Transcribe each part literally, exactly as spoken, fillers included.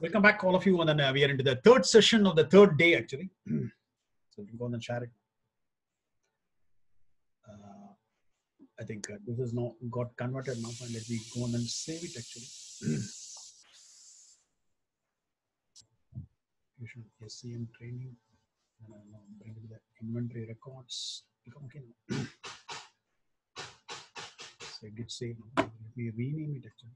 Welcome back, all of you, and then uh, we are into the third session of the third day, actually. So you can go and share it. Uh, I think uh, this is now got converted now, and let me go and then save it, actually. S C M training, and I'll now bring it to the inventory records. Okay. So it gets saved. Let me rename it, actually.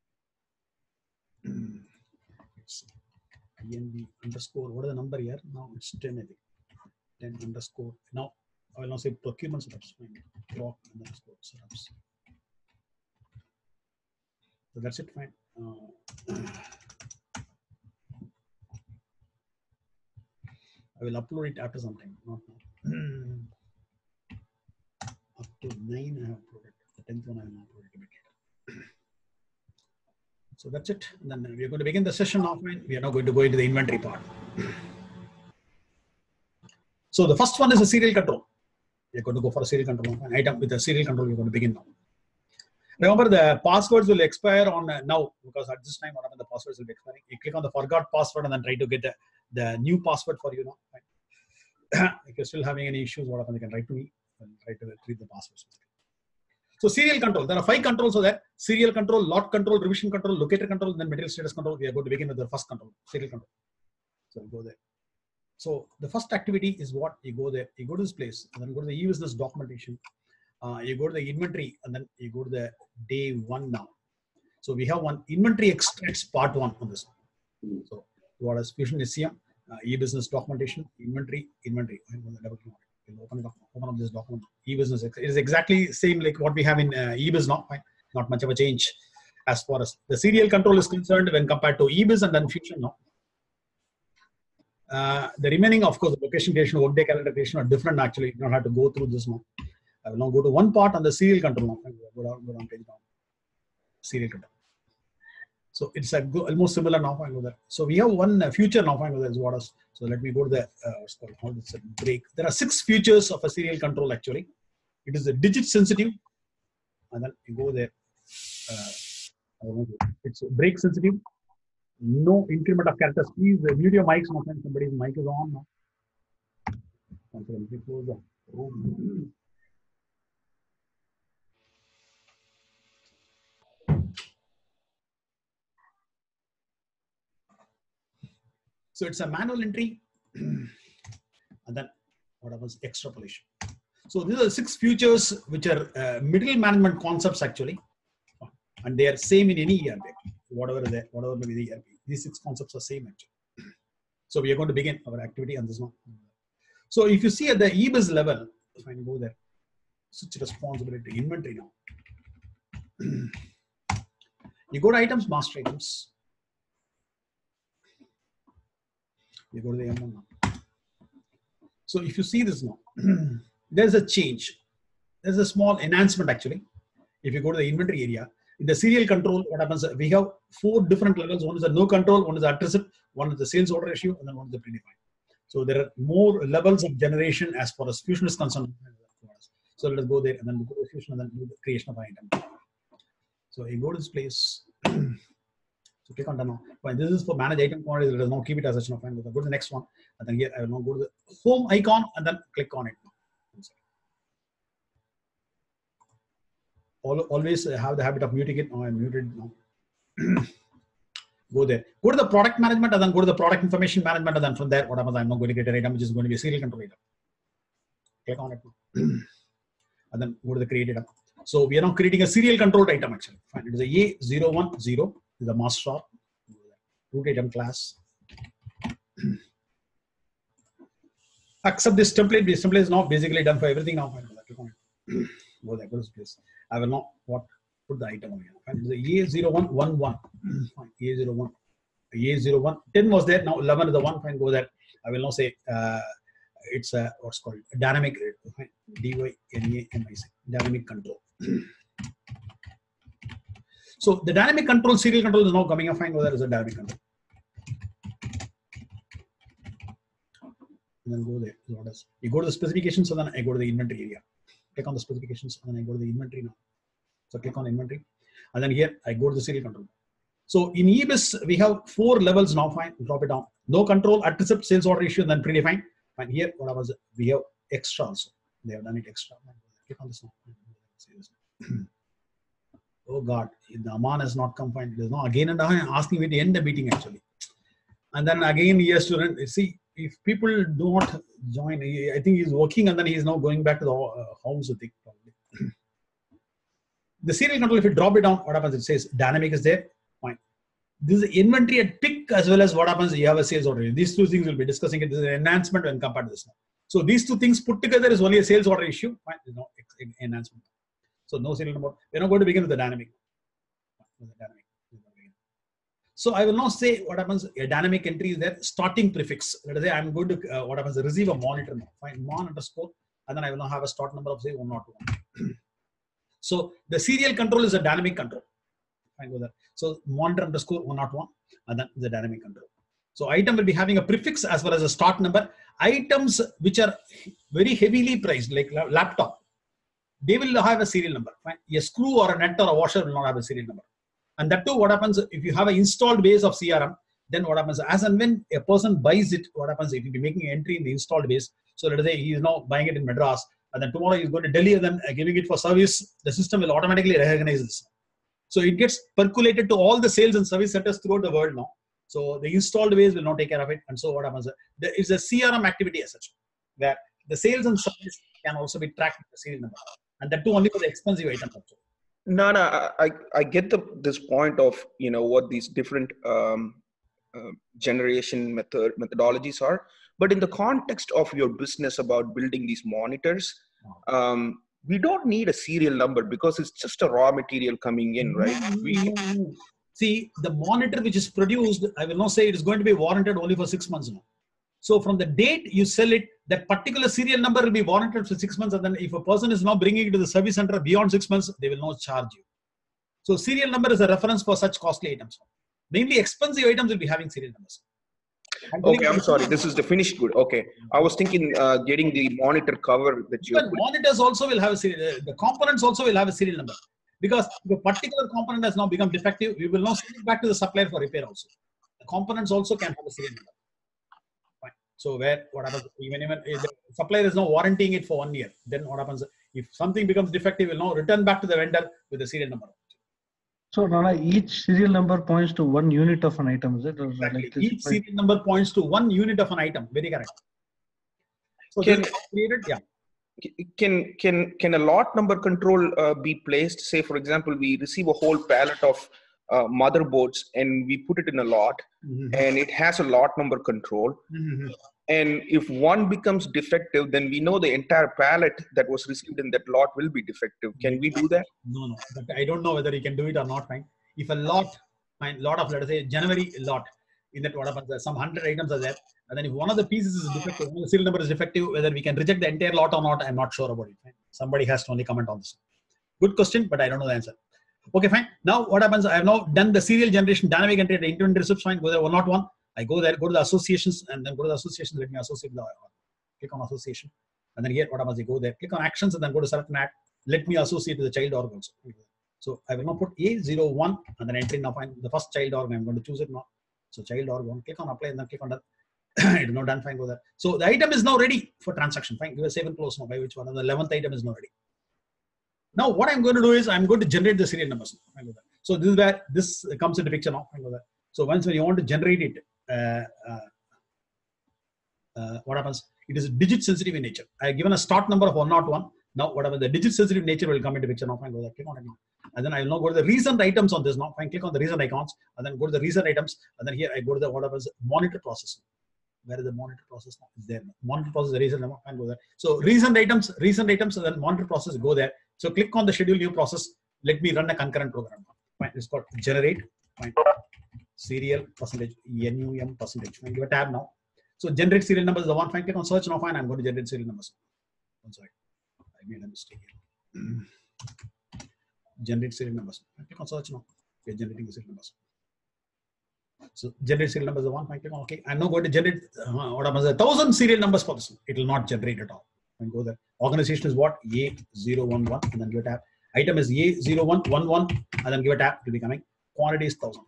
It's I N V underscore, what is the number here? Now it's ten, I think. ten underscore. Now I will now say procurement setups. Proc underscore setups. So that's it, fine. Uh, I will upload it after some time, not now. Up to nine I have uploaded. The tenth one I will upload it a bit later. So that's it. And then we are going to begin the session now. We are now going to go into the inventory part. So the first one is a serial control. We are going to go for a serial control. An item with a serial control, we are going to begin now. Remember, the passwords will expire on uh, now, because at this time, what happened, the passwords will be expiring. You click on the forgot password and then try to get the, the new password for you now. Right? If you're still having any issues, what happened, you can write to me and try to retrieve the passwords. So serial control, there are five controls of that. Serial control, lot control, revision control, locator control, and then material status control. We are going to begin with the first control, serial control. So we go there. So the first activity is what? You go there, you go to this place, and then go to the e-business documentation. Uh, you go to the inventory, and then you go to the day one now. So we have one inventory extracts part one on this. So what is Fusion S C M, uh, e-business documentation, inventory, inventory. We'll open, it up, open up this document. E-business, it is exactly same like what we have in uh, e-biz now. Right? Not much of a change as far as the serial control is concerned when compared to e-biz and then Fusion now. Uh, the remaining, of course, the location creation, workday calendar creation are different actually. You don't have to go through this now. I will now go to one part on the serial control now. Go down, go down, page down. Serial control. So it's a go, almost similar now. I go there. So we have one uh, feature now. I go there is what is. So let me go to the uh, what's called how it's a break. There are six features of a serial control actually. It is a digit sensitive, and then you go there. Uh, it's break sensitive. No increment of characters. Please uh, mute your mics. Now, somebody's mic is on now. Let me close the room. So it's a manual entry, and then what happens? Extrapolation. So these are six features which are uh, middle management concepts actually, and they are same in any E R P. Whatever is there, whatever may be the E R P, these six concepts are same actually. So we are going to begin our activity on this one. So if you see at the e-biz level, if I go there, switch responsibility inventory now. You go to items, master items. You go to the M one now. So if you see this now, there's a change. There's a small enhancement actually. If you go to the inventory area, in the serial control, what happens? We have four different levels. One is a no control, one is the at-receipt, one is the sales order issue, and then one is the predefined. So there are more levels of generation as far as Fusion is concerned. So let us go there and then go to Fusion and then do the creation of an item. So you go to this place. So click on done now. Fine. This is for manage item quantities. Let us now keep it as such now. Fine. Go to the next one. And then here I will now go to the home icon and then click on it. Always have the habit of muting it. Now I'm muted now. Go there. Go to the product management and then go to the product information management. And then from there, what happens? I'm now going to get an item which is going to be a serial control item. Click on it. And then go to the create item. So we are now creating a serial controlled item actually. Fine. It is a A zero one zero. Is the master root item class. Accept this template. This template is now basically done for everything now. Go there, go to this place. I will not what put the item on here. Fine. It is a A zero one one one. Fine. A zero one. A zero one. ten was there. Now eleven is the one. Fine. Go there. I will now say uh, it's a what's called a dynamic. D Y N A M I C. Dynamic control. So the dynamic control, serial control is now coming up. Fine, go there is a dynamic control. And then go there. What else? You go to the specifications, so then I go to the inventory area. Click on the specifications, and then I go to the inventory now. So click on inventory, and then here I go to the serial control. So in E B I S, we have four levels now. Fine, drop it down. No control at receipt, sales order issue, and then predefined. Fine. Here, what was it? We have extra also. They have done it extra. Click on this now. Oh God, the Aman has not come. Fine. There's no again and again asking me to end the meeting actually. And then again, he has to run. See, if people do not join, I think he's working and then he's now going back to the uh, homes. I think probably. The serial control, if you drop it down, what happens? It says dynamic is there. Fine. This is inventory at pick as well as what happens. You have a sales order. These two things we'll be discussing. It is an enhancement when compared to this now. So these two things put together is only a sales order issue. Fine. There's no enhancement. So no serial number. We're not going to begin with the dynamic. With the dynamic. So I will now say what happens. A dynamic entry is there. Starting prefix. Let us say I'm going to uh, what happens. Receive a monitor now. Fine. Mon underscore, and then I will now have a start number of say one not one. So the serial control is a dynamic control. Fine with that. So monitor underscore one not one, and then the dynamic control. So item will be having a prefix as well as a start number. Items which are very heavily priced, like laptop, they will have a serial number. Fine. A screw or a nut or a washer will not have a serial number. And that too, what happens if you have an installed base of C R M, then what happens as and when a person buys it, what happens if you be making an entry in the installed base. So let us say he is now buying it in Madras, and then tomorrow he's going to Delhi and then giving it for service, the system will automatically recognize this. So it gets percolated to all the sales and service centers throughout the world now. So the installed base will not take care of it. And so what happens? There is a C R M activity as such, where the sales and service can also be tracked with the serial number. And that too only for the expensive items also. No, no, I, I get the this point of, you know, what these different um, uh, generation method methodologies are. But in the context of your business about building these monitors, um, we don't need a serial number because it's just a raw material coming in, right? We see the monitor which is produced. I will not say it is going to be warranted only for six months now. So from the date you sell it, that particular serial number will be warranted for six months. And then if a person is now bringing it to the service center beyond six months, they will not charge you. So serial number is a reference for such costly items. Mainly expensive items will be having serial numbers. Okay, I'm sorry. This is the finished good. Okay, I was thinking uh, getting the monitor cover that you. But monitors also will have a serial. The components also will have a serial number, because if a particular component has now become defective, we will now send it back to the supplier for repair also. The components also can have a serial number. Fine. So where what happens? Even even if the supplier is now warranting it for one year, then what happens? If something becomes defective, will now return back to the vendor with the serial number. So Rana, each serial number points to one unit of an item, is it? Or exactly. Like this Each point? serial number points to one unit of an item. Very correct. So can, created, yeah. Can can can a lot number control uh, be placed? Say, for example, we receive a whole pallet of uh, motherboards and we put it in a lot, mm-hmm. and it has a lot number control. Mm-hmm. And if one becomes defective, then we know the entire pallet that was received in that lot will be defective. Can we do that? No, no. But I don't know whether you can do it or not. Fine. If a lot, fine, lot of, let us say, January lot, in that what happens, some hundred items are there. And then if one of the pieces is defective, one of the serial number is defective, whether we can reject the entire lot or not, I'm not sure about it. Fine. Somebody has to only comment on this. Good question, but I don't know the answer. Okay, fine. Now what happens? I have now done the serial generation dynamic entry at the inventory receipts. Fine. Go there, one not one. I go there, go to the associations, and then go to the association. Let me associate the click on association, and then here what happens? I go there, click on actions, and then go to select an act. Let me associate with the child org also. So I will now put A zero one, and then entry now find the first child org. I'm going to choose it now. So child org one. Click on apply, and then click on that. It is now done. Fine. Go there. So the item is now ready for transaction. Fine. Give a save and close now. By which one? The eleventh item is now ready. Now what I'm going to do is I'm going to generate the serial numbers. Fine. Go there. So this is where this comes into picture now. Fine. Go there. So once when you want to generate it. Uh, uh, uh, what happens? It is digit sensitive in nature. I have given a start number of one not one. Now, whatever the digit sensitive nature will come into picture. Now, fine, go there, click on it now. And then I will now go to the recent items on this now. Fine, click on the recent icons, and then go to the recent items. And then here I go to the whatever monitor process. Where is the monitor process now? It's there. Monitor process, the recent number. Fine, go there. So recent items, recent items, and then monitor process, go there. So click on the schedule new process. Let me run a concurrent program. Fine, it's called generate. Fine. Serial percentage, N U M percentage. Fine, give a tab now. So generate serial numbers is the one. Fine, click on search now. Fine, I'm going to generate serial numbers. I'm sorry, I made a mistake here. Generate serial numbers. Click on search now. We're generating the serial numbers. So generate serial numbers is the one. Fine, click on OK. I'm now going to generate uh, what happens? A thousand serial numbers for this. It will not generate at all. And go there. Organization is what? A zero one one, and then give a tab. Item is A zero one one one, and then give a tab. It will be coming. Quantity is thousand.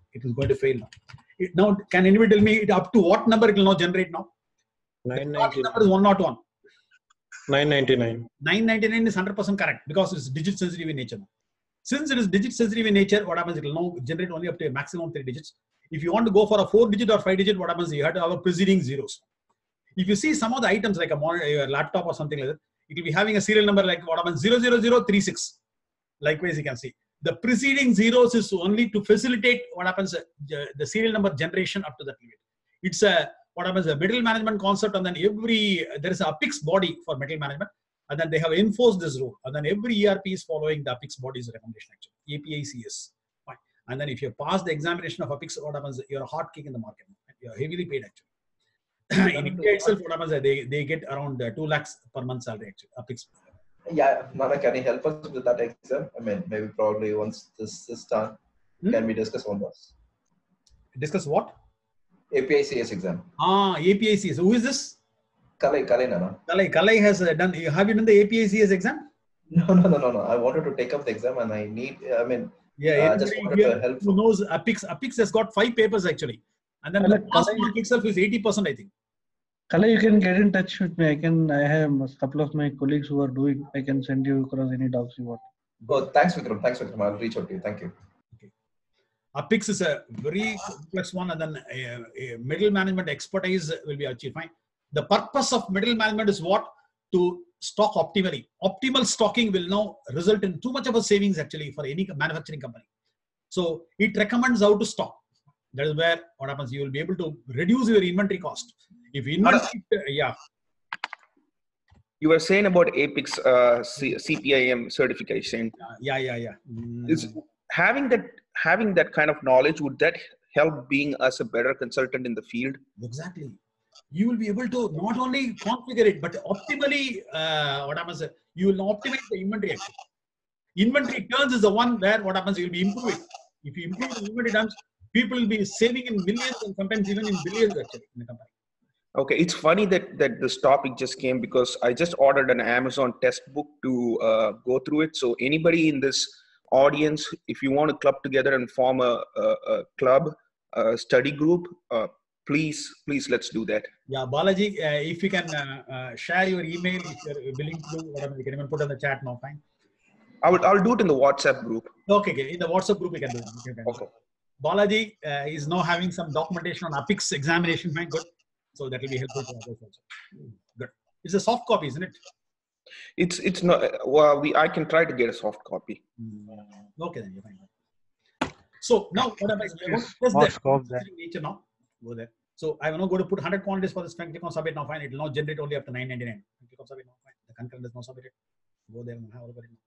It is going to fail now. It, now, can anybody tell me it up to what number it will now generate now? nine The ninety-nine. number is one oh one. nine ninety-nine. nine ninety-nine is one hundred percent correct because it's digit sensitive in nature now. Since it is digit sensitive in nature, what happens? It will now generate only up to a maximum of three digits. If you want to go for a four digit or five digit, what happens? You have to have a preceding zeros. If you see some of the items like a monitor, a laptop or something like that, it will be having a serial number like what happens? zero zero zero three six. Likewise, you can see the preceding zeros is only to facilitate what happens, uh, the serial number generation up to that limit. It's a what happens, a middle management concept, and then every there is a APIX body for middle management, and then they have enforced this rule, and then every E R P is following the APIX body's recommendation actually. A P I C S. Fine. And then if you pass the examination of APIX, what happens? You're a hot cake in the market. You're heavily paid actually. In India itself, what happens? They they get around uh, two lakhs per month salary actually. APIX. Yeah, Nana, can you help us with that exam? I mean, maybe probably once this is done, Hmm? can we discuss on this? Discuss what? A P I C S exam. Ah, A P I C S. Who is this? Kalai, Kalai, Nana. Kalai. Kalai has uh, done. Have you done the A P I C S exam? No, no, no, no, no. I wanted to take up the exam and I need, I mean, Yeah, uh, just anybody wanted here to help. who knows APIX. APIX has got five papers actually, and then Kalai, the pass Kalai- mark itself is eighty percent, I think. Kala, you can get in touch with me. I can. I have a couple of my colleagues who are doing. I can send you across any docs you want. Oh, thanks, Vikram. Thanks, Vikram. I'll reach out to you. Thank you. APIX is a very complex one, and then a, a middle management expertise will be achieved. Fine. The purpose of middle management is what? To stock optimally. Optimal stocking will now result in too much of a savings actually for any manufacturing company. So it recommends how to stock. That is where what happens. You will be able to reduce your inventory cost. If inventory, yeah. You were saying about APIX uh, C- CPIM certification. Yeah, yeah, yeah. Mm. Is having that having that kind of knowledge, would that help being us a better consultant in the field? Exactly. You will be able to not only configure it, but optimally, uh, what happens, you will optimize the inventory actually. Inventory turns is the one where what happens, you will be improving. If you improve the inventory turns, people will be saving in millions and sometimes even in billions actually in the company. Okay, it's funny that that this topic just came because I just ordered an Amazon test book to uh, go through it. So anybody in this audience, if you want to club together and form a, a, a club, a study group, uh, please, please let's do that. Yeah, Balaji, uh, if you can uh, uh, share your email, if you're willing to do whatever, you can even put on the chat now, fine. I will I'll do it in the WhatsApp group. Okay, okay. In the WhatsApp group, we can do it. You can do it. Okay. Balaji uh, is now having some documentation on APIX examination, fine, good. So that will be helpful to others also. Good. It's a soft copy, isn't it? It's it's not well. We I can try to get a soft copy. Mm, okay, then you're fine. So now what am I saying? Just More the scope there. nature now. Go there. So I will now go to put one hundred quantities for this. Click on submit now. Fine. It will now generate only up to nine ninety-nine. Click on submit now. Fine. The concurrent is now submitted. Go there and have a look at it now.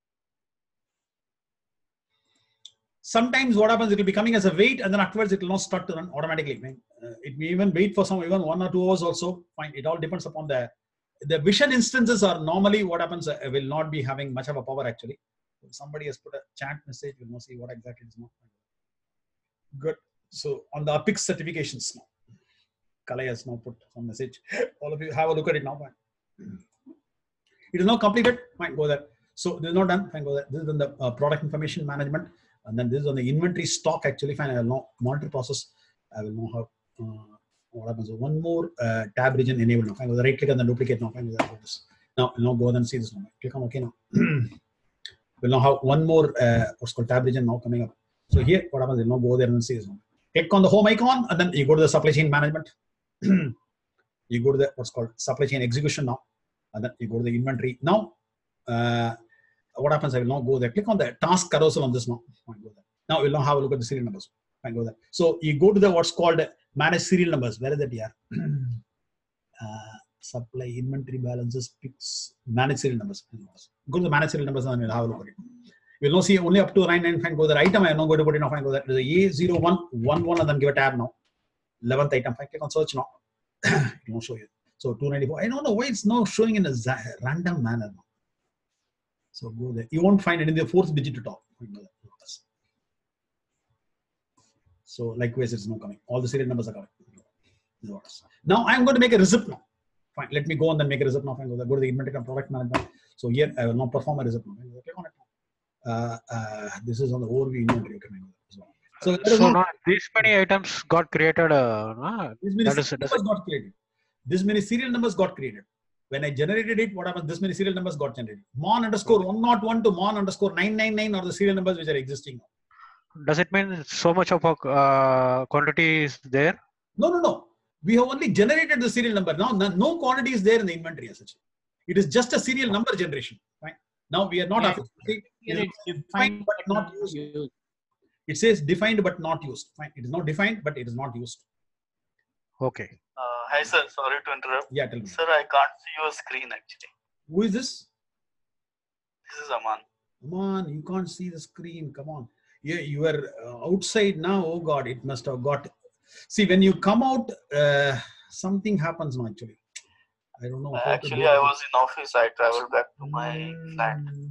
Sometimes what happens, it will be coming as a wait, and then afterwards it will not start to run automatically. Uh, it may even wait for some even one or two hours also. Fine. It all depends upon the the vision instances are normally what happens uh, will not be having much of a power actually. If somebody has put a chat message, we'll now see what exactly it is now. Good. So on the APIX certifications now, Kalai has now put some message. All of you have a look at it now. Fine. It is now completed. Fine, go there. So this is not done. Fine, go there. This is on the uh, product information management. And then this is on the inventory stock actually. Fine, I will now monitor process. I will now have uh, what happens. So one more uh, tab region enabled now. Fine, go there. Right click on the duplicate now. Fine, go there. This. Now, now go ahead and see this now. Click on OK now. We'll now have one more uh, what's called tab region now coming up. So here, what happens? You'll now go there and see this now. Click on the home icon, and then you go to the supply chain management. You go to the what's called supply chain execution now, and then you go to the inventory. Now, uh, what happens? I will now go there. Click on the task carousel on this now. Fine, go there. Now we'll now have a look at the serial numbers. Fine, go there. So you go to the what's called manage serial numbers. Where is that here? uh, supply inventory balances, picks, manage serial numbers. Go to the manage serial numbers and we'll have a look at it. You'll now see only up to nine nine. Fine, go there. Item I am now going to put in now. Fine, go there. There's a A zero one one one and then give a tab now. eleventh item. Fine, click on search now. It won't show you. So two ninety-four. I don't know why it's now showing in a random manner now. So go there. You won't find it in the fourth digit to top. So likewise, it's now coming. All the serial numbers are coming. Now I'm going to make a receipt now. Fine. Let me go and then make a receipt now. Fine. Go, there. Go to the inventory and product management. So here I will now perform a receipt now. Click on it now. Uh, uh, this is on the overview inventory. Okay, So, that is So not, now these many items got created. Uh, nah, this many that is, serial does numbers it, got created. This many serial numbers got created. When I generated it, what happened? This many serial numbers got generated. Mon underscore one oh one to mon underscore nine nine nine are the serial numbers which are existing now. does it mean so much of a uh, quantity is there? No, no, no. We have only generated the serial number. Now, no, no quantity is there in the inventory as such. It is just a serial number generation. Fine. Now, we are not Yeah, officially here it's defined but not used. used. It says defined but not used. Fine. It is not defined, but it is not used. Okay. Uh, hi sir, sorry to interrupt. Yeah, tell me. Sir, I can't see your screen actually. Who is this? This is Aman. Come on, you can't see the screen. Come on. You, you are uh, outside now. Oh God, it must have got. See, when you come out, uh, something happens now actually. I don't know. Uh, how to actually, do I it. was in office. I traveled back to my flat. Mm,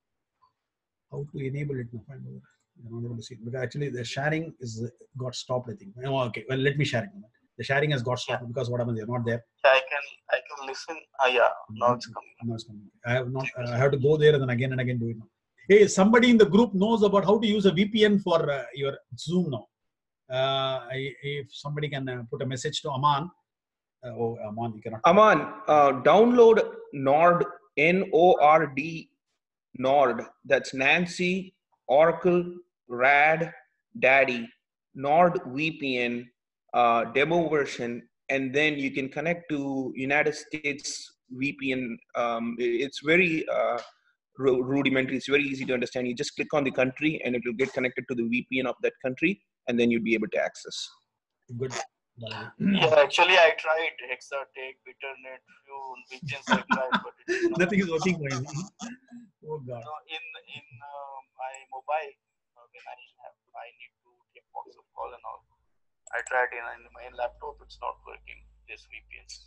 How to enable it now? Find out. You're not able to see it because actually the sharing is uh, got stopped. I think. Oh, okay. Well, let me share it. The sharing has got stopped because what happens? You're not there. Yeah, I can I can listen. Ah, yeah, now it's coming. Now it's coming. I have not. Uh, I have to go there and then again and again do it now. Hey, somebody in the group knows about how to use a V P N for uh, your Zoom now. Uh, I, if somebody can uh, put a message to Aman. Uh, oh, Aman, you cannot. Aman, uh, download Nord, N O R D, Nord. That's Nancy, Oracle, Rad, Daddy, Nord V P N, uh, demo version, and then you can connect to United States V P N. Um, it's very uh, rudimentary. It's very easy to understand. You just click on the country and it will get connected to the V P N of that country, and then you'll be able to access. Good. Yeah, actually, I tried Hexatech, Bitternet, few V P Ns I tried, but it's not. Nothing is working for him. Oh God. No, in in uh, my mobile, uh, when I have, I need to take box of call and all. I tried in, in my laptop, it's not working. This V P Ns.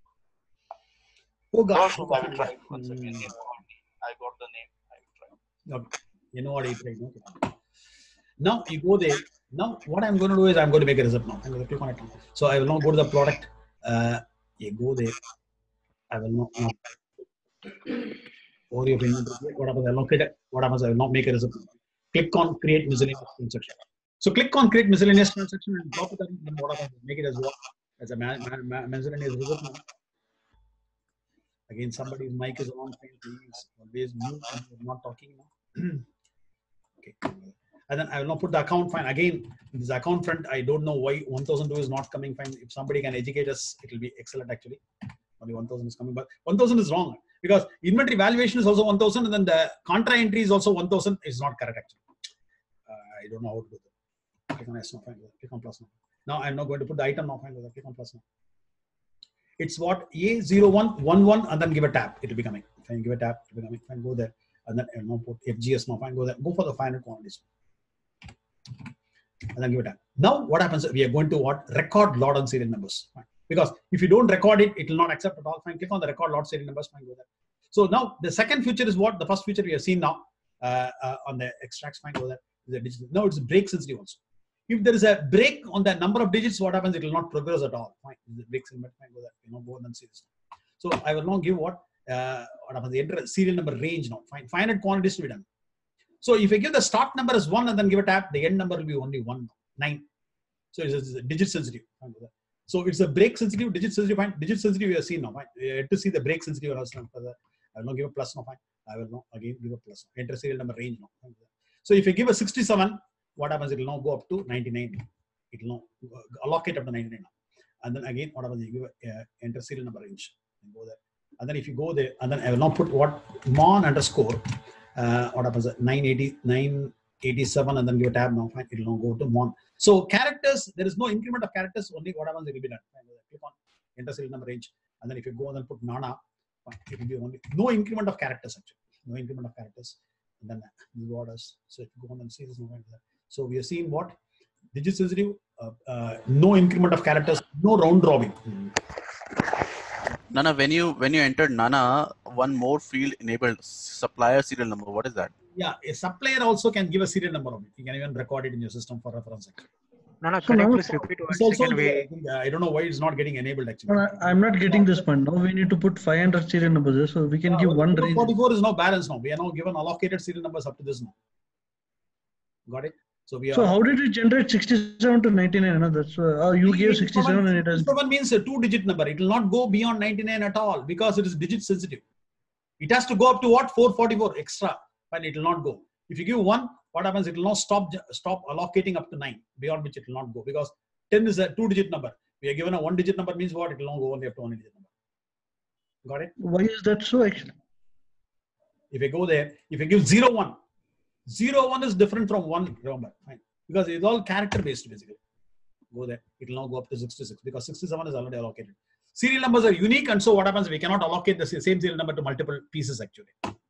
Oh God. Also, I will try it once again. I got the name. I will try. Okay. You know what I tried. Okay. Now you go there. Now what I'm going to do is I'm going to make a result now. I'm going to click on it now. So I will now go to the product. Uh, you go there. I will not. Uh, or your what happens? I will not create. What happens? I will not make a result. Click on create miscellaneous transaction. So click on create miscellaneous transaction and drop it. And what happens? Make it as what? As a man, man, man, miscellaneous result now. Again, somebody's mic is on. Please always mute and you're not talking now. Okay. And then I will not put the account. Fine. Again, this account front, I don't know why one thousand two is not coming. Fine. If somebody can educate us, it will be excellent actually. Only one thousand is coming, but one thousand is wrong because inventory valuation is also one thousand and then the contra entry is also one thousand is not correct actually. Uh, I don't know how to do that. Click on S now. Fine. Click on plus now. Now I'm not going to put the item now. Fine. Click on plus now. It's what A zero one one one and then give a tab. It will be coming. Fine. Give a tab. It will be coming. Fine. Go there. And then now put F G S now. Fine. Go there. Go for the five hundred quantities. And then give it a. Now what happens? We are going to what? Record lot on serial numbers. Fine. Because if you don't record it, it will not accept at all. Fine. Click on the record lot serial numbers. Fine. Go there. So now the second feature is what? The first feature we have seen now uh, uh, on the extracts. Fine. Go there. The digital. Now it's break sensitive also. If there is a break on the number of digits, what happens? It will not progress at all. Fine. The breaks in, but fine. Go there. You know, go and see this. So I will now give what? Uh, what happens? The enter serial number range now. Fine. five hundred quantities to be done. So if I give the start number as one and then give a tab, the end number will be only one, nine. So it's a digit sensitive. So it's a break sensitive, digit sensitive. Fine. Digit sensitive we have seen now. Fine. You have to see the break sensitive. I will not give a plus now. Fine. I will not again give a plus. Enter serial number range now. Fine. So if I give a sixty-seven, what happens? It will now go up to ninety-nine. It will now allocate up to ninety-nine now. And then again, what happens? You give a uh, enter serial number range and go there. And then if you go there, and then I will now put what mon underscore. Uh, what happens? nine eighty, nine eighty-seven, and then give a tab now. Fine. It will now go to mon. So characters, there is no increment of characters. Only what happens? It will be done. Fine. Click on enter serial number range, and then if you go and then put nana, fine. It will be only no increment of characters actually. No increment of characters. And then these orders. So if you go on and see this, so we are seeing what digit sensitive, uh, uh, no increment of characters, no round robin. Nana, when you when you entered Nana, one more field enabled supplier serial number. What is that? Yeah, a supplier also can give a serial number of it. You can even record it in your system for reference. Nana, can you please repeat It's once also, again? We, I, think, uh, I don't know why it's not getting enabled actually. No, I'm not getting this point. Now we need to put five hundred serial numbers, so we can Yeah, give well, one range. forty-four is now balanced now. We are now given allocated serial numbers up to this now. Got it? So we are. So how did it generate sixty-seven to ninety-nine? No, that's uh, oh, you gave sixty-seven and it has. sixty-seven means a two-digit number. It will not go beyond ninety-nine at all because it is digit sensitive. It has to go up to what? four forty-four extra, and it will not go. If you give one, what happens? It will not stop stop allocating up to nine, beyond which it will not go, because ten is a two-digit number. We are given a one-digit number, means what? It will not go only up to one-digit number. Got it? Why is that so actually? If you go there, if you give zero one, zero one is different from one, remember, fine, because it's all character based basically. Go there, it will now go up to sixty-six because sixty-seven is already allocated. Serial numbers are unique, and so what happens? We cannot allocate the same serial number to multiple pieces actually.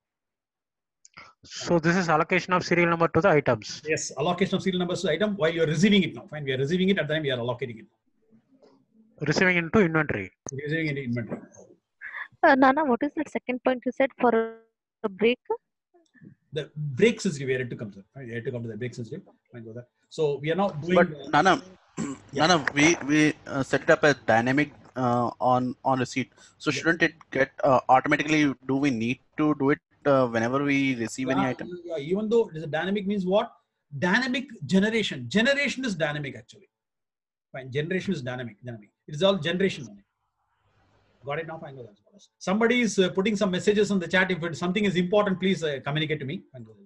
So this is allocation of serial number to the items. Yes, allocation of serial numbers to item while you're receiving it now. Fine, we are receiving it at the time we are allocating it. Receiving into inventory. Receiving into inventory. Uh, Nana, what is that second point you said for a break? The break sensitive, we are yet to come to that. Right? We are yet to come to the break sensitive. Fine, go there. So we are now doing. But uh, Nana, yeah. Nana, we we uh, set it up as dynamic uh, on on receipt. So yeah. shouldn't it get uh, automatically? Do we need to do it uh, whenever we receive yeah, any item? Yeah, even though it is a dynamic, means what? Dynamic generation. Generation is dynamic actually. Fine, generation is dynamic. Dynamic. It is all generation only. Got it now? Fine. Somebody is uh, putting some messages on the chat. If it, something is important, please uh, communicate to me.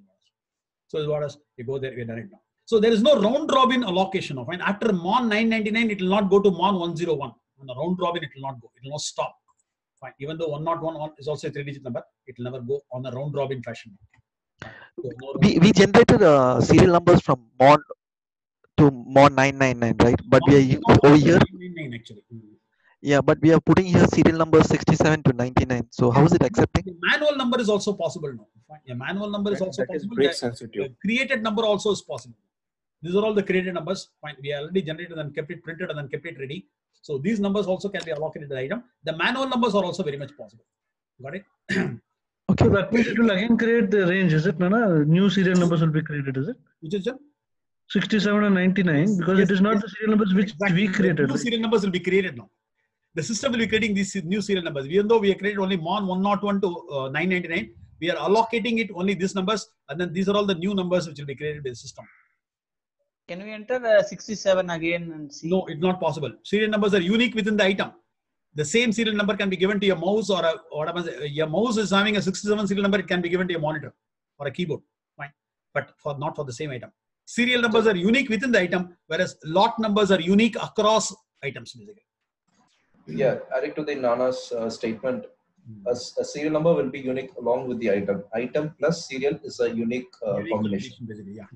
So what else? You go there. We are done it now. So there is no round robin allocation of. Fine. After mon nine ninety-nine, it will not go to mon one oh one. On the round robin, it will not go. It will not stop. Fine. Even though one oh one is also a three-digit number, it will never go on a round robin fashion. So no we we generated uh, serial numbers from mon to mon nine ninety-nine, right? But mon, we are over here. nine ninety-nine actually. Mm-hmm. Yeah, but we are putting here serial number sixty-seven to ninety-nine. So how is it accepting? The manual number is also possible now. A manual number is also that possible. Is break the, sensitive. the created number also is possible. These are all the created numbers. Fine. We already generated and kept it printed and then kept it ready. So these numbers also can be allocated to the item. The manual numbers are also very much possible. Got it? Okay. So that means it will again create the range, is it? Nana? New serial numbers will be created, is it? Which is it? sixty-seven and ninety-nine, because yes, it is not yes. the serial numbers which exactly. we created. New right? serial numbers will be created now. The system will be creating these new serial numbers. Even though we have created only mon one oh one to uh, nine ninety-nine, we are allocating it only these numbers, and then these are all the new numbers which will be created by the system. Can we enter uh, sixty-seven again and see? No, it's not possible. Serial numbers are unique within the item. The same serial number can be given to your mouse, or a, what happens, your mouse is having a sixty-seven serial number, it can be given to your monitor or a keyboard. Fine. But for not for the same item. Serial numbers are unique within the item, whereas lot numbers are unique across items basically. Yeah, adding to the Nana's uh, statement, a, a serial number will be unique along with the item. Item plus serial is a unique, uh, unique combination. Basically, yeah.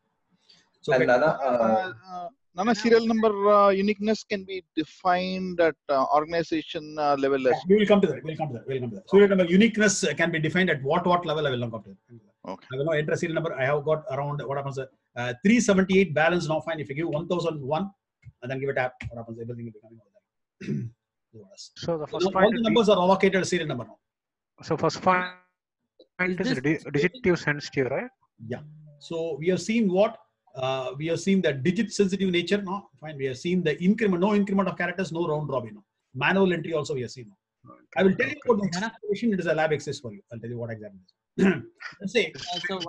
So and Nana, uh, uh, Nana, serial number uh, uniqueness can be defined at uh, organization uh, level. Yeah, we will come to that. We will come to that. We will come to that. Serial number uniqueness can be defined at what what level? I will not come to that. Okay. I will now enter serial number. I have got around what happens? Uh, three seventy-eight balance now. Fine. If you give one thousand one and then give a tap, what happens? Everything will be coming over there. So the first so point all the numbers are allocated serial number now. So first point is, is digitive sensitive, right? Yeah. So we have seen what uh, we have seen the digit sensitive nature now. Fine. We have seen the increment, no increment of characters, no round robin. No. Manual entry also we have seen. No. Okay. I will tell you about the expression. It is a lab exercise for you. I'll tell you what exactly it is. Let's say. Uh, so,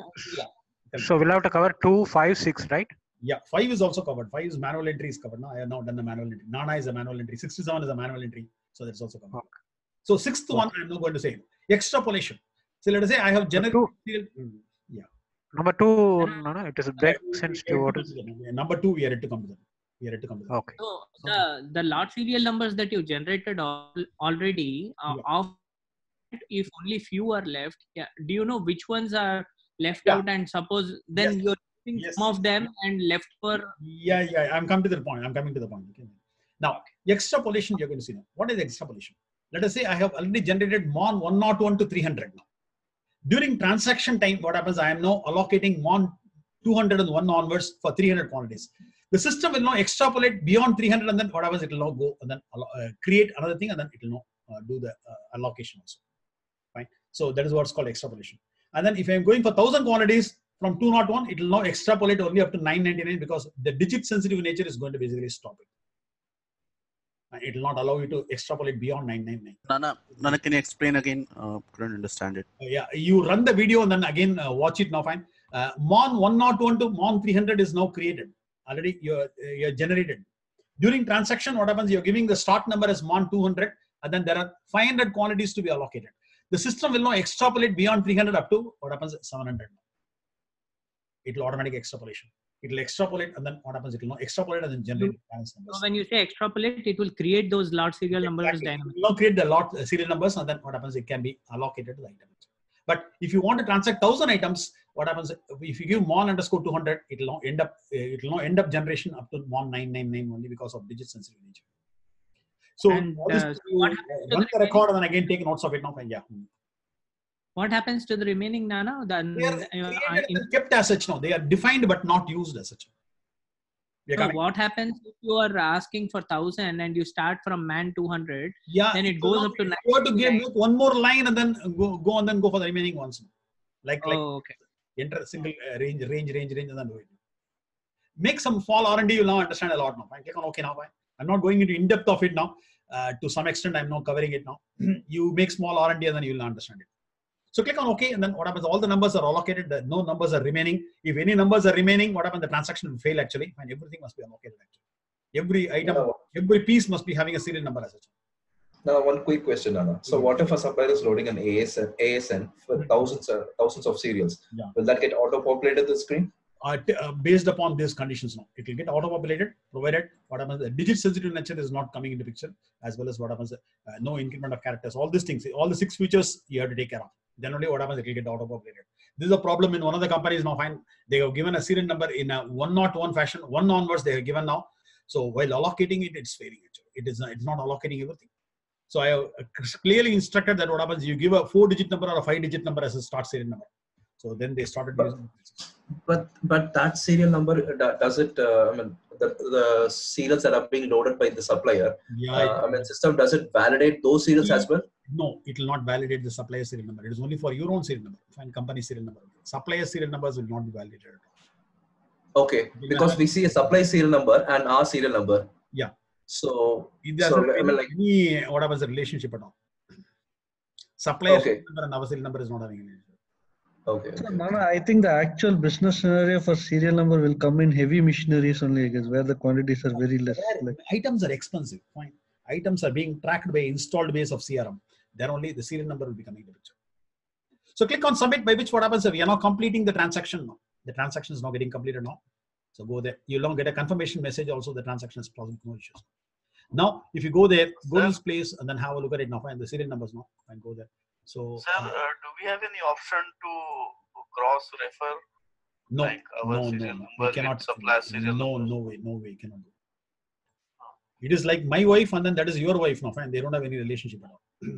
yeah. So we'll have to cover two, five, six, right? Yeah, five is also covered. Five is manual entry is covered. Now I have now done the manual entry. Nana is a manual entry. sixty-seven is a manual entry. So that's also covered. Okay. So sixth okay. one, I'm not going to say. Extrapolation. So let us say I have generated. Yeah. Number two, Nana, it is a break sensitive. What is number two, we are yet to come to that. We are yet to come to that. Okay. So the, the lot serial numbers that you generated all, already, uh, yeah. of if only few are left, yeah. Do you know which ones are left yeah. out? And suppose then yes. you're Yes. some of them and left for yeah yeah I'm coming to the point I'm coming to the point okay. Now extrapolation you're going to see now. What is extrapolation? Let us say I have already generated mon one oh one to three hundred now. During transaction time, what happens? I am now allocating mon two hundred one onwards for three hundred quantities. The system will now extrapolate beyond three hundred, and then what happens? It will now go and then uh, create another thing, and then it will now uh, do the uh, allocation also. Fine. So that is what's called extrapolation. And then if I am going for one thousand quantities from two oh one, it will now extrapolate only up to nine ninety-nine because the digit sensitive nature is going to basically stop it. It will not allow you to extrapolate beyond nine ninety-nine. Nana, Nana, can you explain again? Uh, couldn't understand it. Uh, yeah, you run the video and then again uh, watch it now. Fine. Uh, Mon one oh one to Mon three hundred is now created. Already you're, you're generated. During transaction, what happens? You're giving the start number as Mon two hundred, and then there are five hundred quantities to be allocated. The system will now extrapolate beyond three hundred up to what happens? seven hundred. It will automatic extrapolation. It will extrapolate, and then what happens? It will now extrapolate and then generate balance numbers. So when you say extrapolate, it will create those large serial numbers Exactly. dynamically. It will now create the lot uh, serial numbers, and then what happens? It can be allocated to the item. But if you want to transact thousand items, what happens? If you give Mon underscore two hundred, it will now end up. Uh, it will now end up generation up to Mon nine nine nine only because of digit sensitive nature. So And, all this, uh, you, what uh, happens to run the the record and then again take notes of it now. And yeah, What happens to the remaining Nana? Then they are uh, created in- and kept as such now. They are defined but not used as such. We are so coming- what happens if you are asking for thousand and you start from man two hundred? Yeah, Then it will goes not- up to if you want to give ninety-nine. make one more line and then go, go and then go for the remaining ones. Like, like Oh, okay. enter single uh, range, range, range, range, and then do it. Make some fall R and D. You'll now understand a lot now. Fine. Click on OK now. Fine. I'm not going into in depth of it now. Uh, to some extent, I'm now covering it now. You make small R and D and then you'll understand it. So click on OK, and then what happens? All the numbers are allocated. The, no numbers are remaining. If any numbers are remaining, what happens? The transaction will fail actually, and everything must be allocated actually. Every item, No. every piece must be having a serial number as such. Now, one quick question, Anna. So, what if a supplier is loading an A S N, A S N for thousands, uh, thousands of serials? Yeah. Will that get auto-populated the screen? Uh, t- uh, based upon these conditions now, it will get auto-populated, provided what happens, the digit sensitive nature is not coming into picture, as well as what happens, uh, no increment of characters, all these things, all the six features you have to take care of. Then only what happens, it will get auto-populated. This is a problem in one of the companies now. Fine, they have given a serial number in a one not one fashion, one onwards they have given now. So while allocating it, it's failing actually. It is not, it's not allocating everything. So I have clearly instructed that what happens, you give a four digit number or a five digit number as a start serial number. So then they started But- using But but that serial number, uh, do- does it, uh, I mean, the, the serials that are being loaded by the supplier, Yeah, uh, I mean, system, does it validate those serials as well? No, it will not validate the supplier serial number. It is only for your own serial number and company serial number. Supplier serial numbers will not be validated. Okay, because we see a supply serial number and our serial number. Yeah. So, It so doesn't I mean, any, like, any what was the relationship at all. Supplier Okay. serial number and our serial number is not having any relationship. okay. So, Nana, I think the actual business scenario for serial number will come in heavy machineries only, I guess, where the quantities are very less. Like, Items are expensive. Fine. Items are being tracked by installed base of C R M. Then only the serial number will be coming into picture. So click on submit, by which what happens? We are now completing the transaction now. The transaction is now getting completed now. So go there. You'll now get a confirmation message also. The transaction is processed, no issues. Now, if you go there, go to this place and then have a look at it now. Find the serial numbers now and go there. So Sir, uh, do we have any option to cross-refer? no, like our no, no, serial no. number We with cannot. supplier serial No, numbers? no way, no way, cannot do. It is like my wife and then that is your wife now. Fine, they don't have any relationship at all.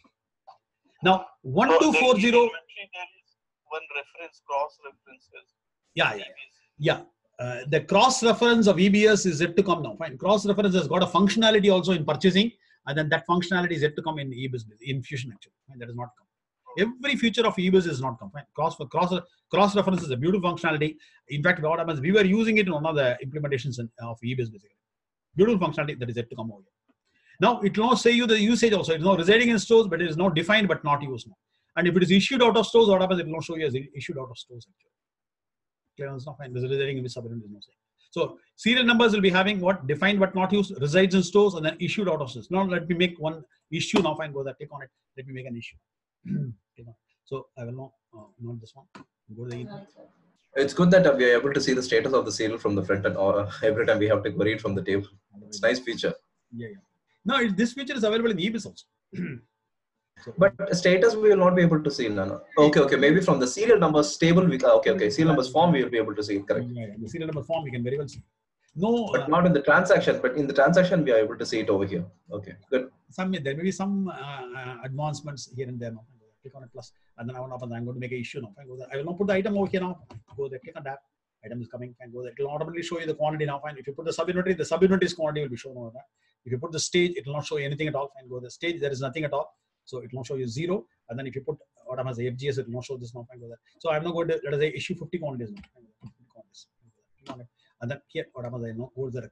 Now, one So two there- four in zero. inventory there is one reference, cross-references. Yeah, yeah, yeah. Uh, the cross reference of E B S is yet to come now. Fine. Cross reference has got a functionality also in purchasing, and then that functionality is yet to come in E B S in Fusion actually. Fine. That is not come. Every feature of E B S is not come. Fine. Cross cross cross reference is a beautiful functionality. In fact, what happens? We were using it in one of the implementations in, of E B S basically. Beautiful functionality that is yet to come over here. Now it will not say you the usage also. It is not residing in stores, but it is not defined but not used now. And if it is issued out of stores, what happens? It will not show you as issued out of stores actually. Clearance not fine. There's residing in which subunit is not saying. So serial numbers will be having what defined but not used, resides in stores, and then issued out of stores. Now let me make one issue. Now fine, go there, click on it. Let me make an issue. Click on. So I will not uh, not this one. Go to the email. It's good that uh, we are able to see the status of the serial from the front end, or uh, every time we have to query it from the table. It's a nice feature. Yeah, yeah. No, it, this feature is available in E B S also. So, But status we will not be able to see. No, no. Okay, okay. Maybe from the serial numbers table, we okay, okay. Serial numbers form we will be able to see it. Correct. yeah, yeah. The serial number form you can very well see. No, But uh, not in the transaction. But in the transaction, we are able to see it over here. Okay, good. some there may be some uh, uh, advancements here and there. Now click on it plus, and then I want to I'm going to make an issue now. Fine, go there. I will not put the item over here now. Go there. Click on that. Item is coming. Fine, go there. It will automatically show you the quantity now. Fine. If you put the sub inventory, the sub inventory's quantity will be shown over there. If you put the stage, it will not show you anything at all. Fine, go the stage. There is nothing at all. So it will not show you zero. And then if you put what happens the F G S, it will not show this now. Fine, go there. So I'm not going to let us say issue fifty quantities now. Fine, fifty quantities. And then here what happens I know what's the record.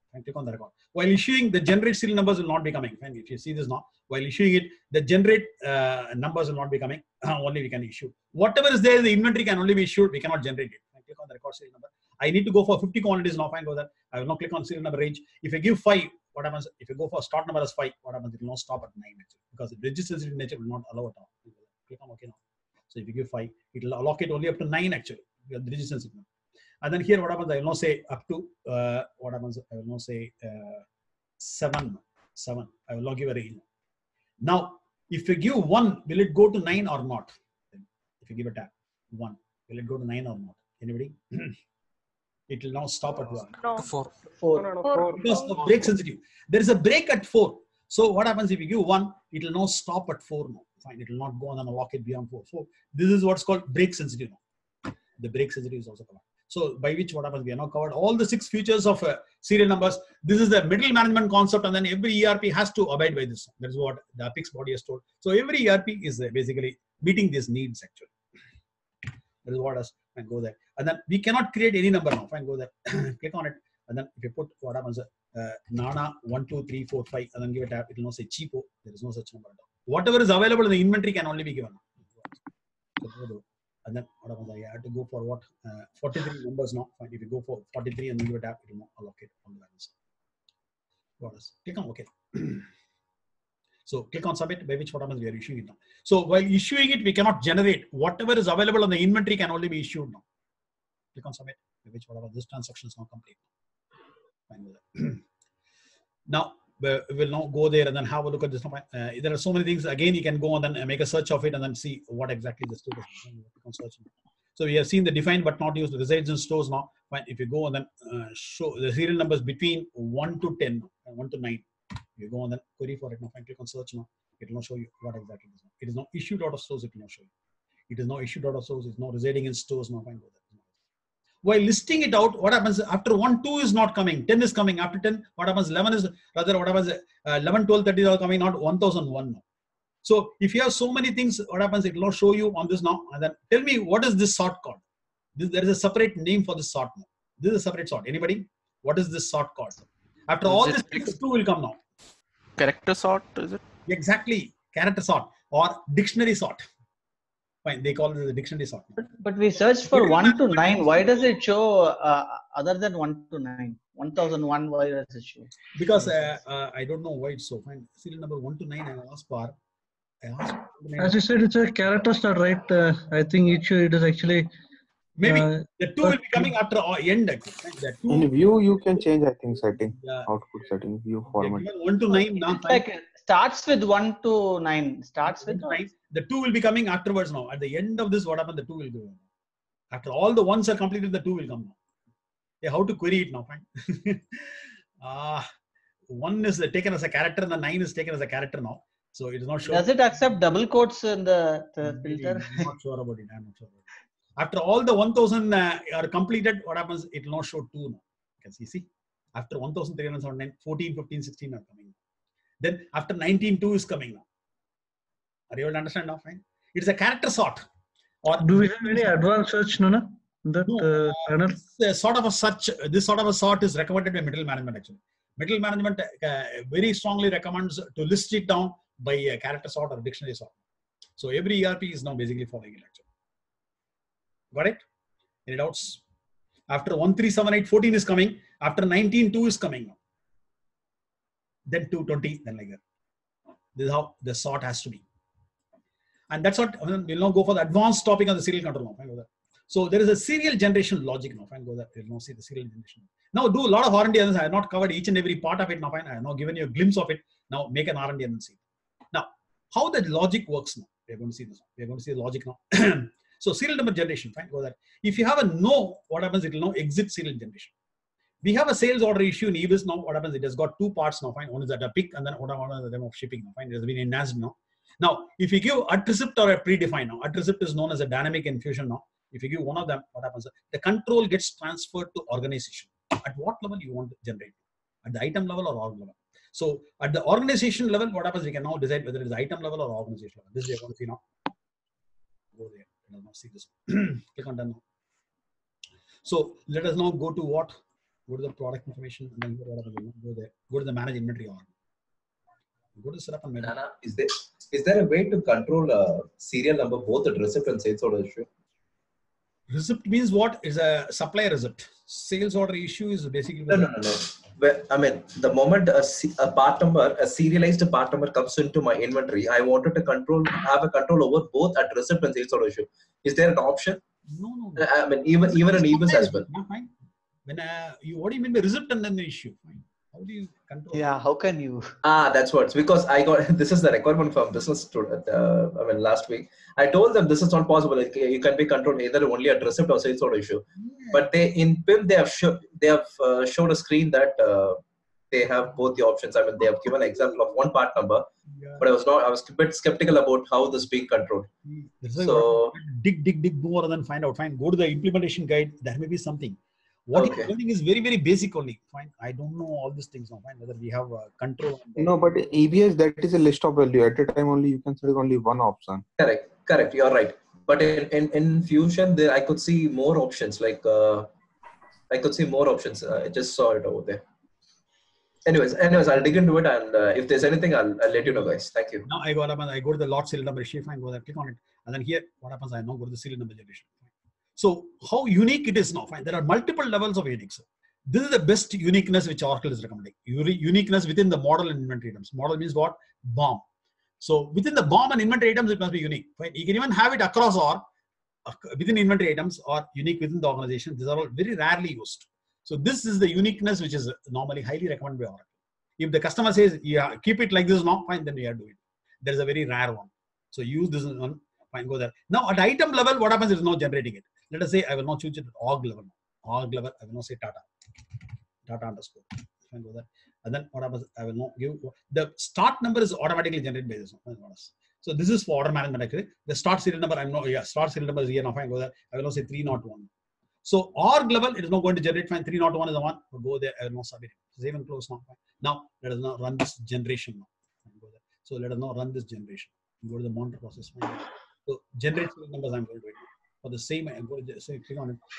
Fine, click on the record. While issuing, the generate serial numbers will not be coming. Fine, if you see this now, while issuing it, the generate uh, numbers will not be coming. Only we can issue. Whatever is there in the inventory can only be issued. We cannot generate it. Fine, click on the record serial number. I need to go for fifty quantities now. Fine, go there. I will now click on serial number range. If I give five, what happens? If you go for start number as five, what happens? It will not stop at nine actually, because the register sensitive nature will not allow it now. Click on OK now. So if you give five, it will allocate only up to nine actually. You have the register sensitive. And then here, what happens? I will now say up to uh, what happens? I will now say uh, seven. Seven. I will now give a range. Now, if you give one, will it go to nine or not? If you give a tab one, will it go to nine or not? Anybody? It will now stop at one. No. Four. Four. No, no, no, Four. four. Because of break sensitive. There is a break at four. So what happens if you give one? It will now stop at four now. Fine. It will not go on and lock it beyond four. So this is what's called break sensitive now. The break sensitive is also covered. So by which what happens? We have now covered all the six features of uh, serial numbers. This is the middle management concept, and then every E R P has to abide by this. That is what the Apex body has told. So every E R P is uh, basically meeting these needs actually. That is what us and go there. And then we cannot create any number now. Fine, go there. Click on it. And then if you put what happens, uh, Nana one, two, three, four, five, and then give it a, it will not say cheapo. There is no such number at all. Whatever is available in the inventory can only be given. So, and then what happens? I have to go for what? Uh, forty-three numbers now. Fine. If you go for forty-three and then give it a, it will not allocate on the balance. What else? Click on OK. So click on submit, by which what happens? We are issuing it now. So while issuing it, we cannot generate. Whatever is available on the inventory can only be issued now. Click on submit, by which what happens? This transaction is now complete. Fine with that. Now we will now go there and then have a look at this. Uh, there are so many things. Again, you can go and then make a search of it and then see what exactly the store is. So we have seen the defined but not used resides in stores now. Fine. If you go and then uh, show the serial numbers between one to ten, one to nine. You go and then query for it now. Fine. Click on search now. It will not show you what exactly it is. It is not issued out of stores. It will not show you. It is not issued out of stores. It's not residing in stores now. Fine. Go there. While listing it out, what happens after one, two is not coming, ten is coming. After ten, what happens? eleven is rather what happens? Uh, eleven, twelve, thirteen are coming, not one thousand one now. So if you have so many things, what happens? It will not show you on this now. And then tell me what is this sort called? This, there is a separate name for this sort now. This is a separate sort. Anybody? What is this sort called? After Is all it this, two will come now. Character sort, is it? Exactly, character sort or dictionary sort. Fine, they call it the dictionary sort. But we searched for one to nine. Why does it show uh, other than one to nine? one thousand one, why does it show? Because uh, uh, I don't know why it's so. Fine, serial number one to nine, I asked for. I asked As you said, it's a character start, right? Uh, I think each it is actually. Maybe uh, the two will be coming after uh, end. Actually. The two, In view, you can change, I think, setting, Yeah. output setting, view format. given one to nine. Now, It's like starts with one to nine. Starts with nine. The two will be coming afterwards now. At the end of this, what happened? The two will go. After all the ones are completed, the two will come now. Yeah, how to query it now? Fine. uh, one is taken as a character and the nine is taken as a character now. So it is not sure. Does it accept double quotes in the, the filter? I'm not sure about it. I'm not sure about it. After all the one thousand uh, are completed, what happens? It will not show two now. You can see, see. After one thousand three hundred seventy-nine, fourteen, fifteen, sixteen are coming. Then after nineteen, two is coming now. Are you able to understand now? Fine. It is a character sort. Or Do we have any advanced search, Nana? That uh, panel? This, uh, sort of a search, this sort of a sort is recommended by middle management actually. Middle management uh, very strongly recommends to list it down by a character sort or dictionary sort. So every E R P is now basically following it actually. Got it? Any doubts? After one three seven eight, fourteen is coming. After nineteen, two is coming now. Then two twenty, then like that. This is how the sort has to be. And that's what we'll now go for the advanced topic on the serial control now. Fine, go there. So there is a serial generation logic now. Fine, go there. We'll now see the serial generation. Now do a lot of R and D. I have not covered each and every part of it now. Fine, I have now given you a glimpse of it. Now make an R and D and see. Now, how the logic works now. We are going to see this. We are going to see the logic now. So serial number generation. Fine, go there. If you have a no, what happens? It will now exit serial generation. We have a sales order issue in E B I S now. What happens? It has got two parts now. Fine, one is at a pick and then one is the time of shipping now. Fine, it has been enhanced now. Now, if you give at receipt or a predefined now, at receipt is known as a dynamic infusion now. If you give one of them, what happens? The control gets transferred to organization. At what level you want to generate? At the item level or org level? So at the organization level, what happens? We can now decide whether it is item level or organization level. This we are going to see now. Go there. Let us now see this. Click on done now. So let us now go to what? Go to the product information and then go, go there. Go to the manage inventory org. Go to setup and manage. Nana, is there is there a way to control uh, serial number both at receipt and sales order issue? Receipt means what? Is a supply receipt. Sales order issue is basically no, no, no, no. Well, I mean, the moment a, a part number, a serialized part number comes into my inventory, I wanted to control, have a control over both at receipt and sales order issue. Is there an option? No, no. no. I mean, even even in E B I S as well. Fine. When uh, you, what do you mean by receipt and then the issue? Fine. How do you control? Yeah, how can you? Ah, that's what. It's because I got this is the requirement from business student. Uh, I mean, last week I told them this is not possible. It, you can be controlled either only at receipt or sales order issue. Yeah. But they in P I M they have show, they have uh, showed a screen that uh, they have both the options. I mean, they have given an example of one part number, yeah. but I was not. I was a bit skeptical about how this being controlled. That's so dig, dig, dig more and then find out. Fine. Go to the implementation guide. There may be something. What okay. you're learning is very, very basic only. Fine. I don't know all these things now. Fine. Whether we have uh, control. No, but E B S, that is a list of value. At a time only, you can select only one option. Correct. Correct. You're right. But in, in, in Fusion, there I could see more options. Like uh, I could see more options. Uh, I just saw it over there. Anyways, anyways, I'll dig into it, and uh, if there's anything, I'll, I'll let you know, guys. Thank you. Now I go up and I go to the lot serial number sheet. Fine. Go there. Click on it, and then here, what happens? I now go to the serial number generation. So how unique it is now. Fine. There are multiple levels of unique. So this is the best uniqueness which Oracle is recommending. Uniqueness within the model and inventory items. Model means what? B O M. So within the B O M and inventory items, it must be unique. Fine. You can even have it across or uh, within inventory items or unique within the organization. These are all very rarely used. So this is the uniqueness which is normally highly recommended by Oracle. If the customer says, yeah, keep it like this now, fine, then we have to do it. There is a very rare one. So use this one, fine, go there. Now at item level, what happens is now generating it. Let us say I will not choose it at org level. Org level, I will not say Tata. Tata underscore. Fine, go there. And then what happens? I will not give the start number is automatically generated by this one. So this is for order management actually. The start serial number, I'm not, yeah, start serial number is here now. Fine, go there. I will not say three oh one. So org level, it is not going to generate. Fine, three oh one is the one. Go there. I will not submit it. Save and close now. Fine. Now let us now run this generation now. Go there. So let us now run this generation. Go to the monitor process. Fine. So generate numbers. I'm going to do it. For the same, I go to say click on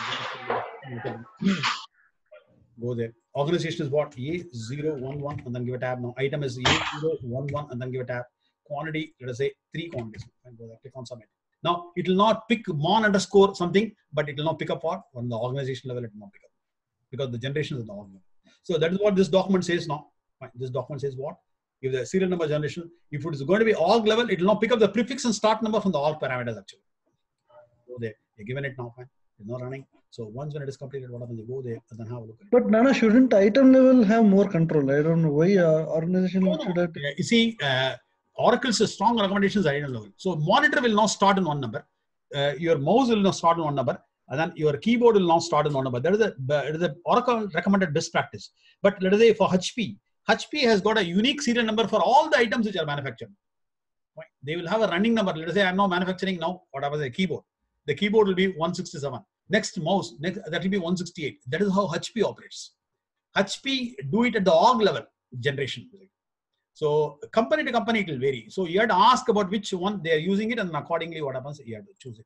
it. Go there. Organization is what? A zero one one and then give a tab. Now item is A zero one one and then give a tab. Quantity, let us say three quantities. Fine. Go there. Click on submit. Now it will not pick mon underscore something, but it will not pick up what on the organization level. It will not pick up because the generation is the org level. So that is what this document says now. Fine. This document says what? If the serial number generation, if it is going to be org level, it will not pick up the prefix and start number from the org parameters actually. Go there. You're given it now. Fine. It's not running. So once when it is completed, what happens? You go there and then have a look at it. But Nana, shouldn't item level have more control? I don't know why uh, organization no, no. should have. You see, uh, Oracle's strong recommendations at item level. So monitor will not start in one number. Uh, your mouse will not start in one number. And then your keyboard will not start in one number. That is a, that is a Oracle recommended best practice. But let us say for H P, H P has got a unique serial number for all the items which are manufactured. Right? They will have a running number. Let us say I'm now manufacturing now, whatever the keyboard. The keyboard will be one sixty-seven. Next mouse, next, that will be one sixty-eight. That is how H P operates. H P do it at the org level generation. So company to company it will vary. So you have to ask about which one they are using it and accordingly what happens, you have to choose it.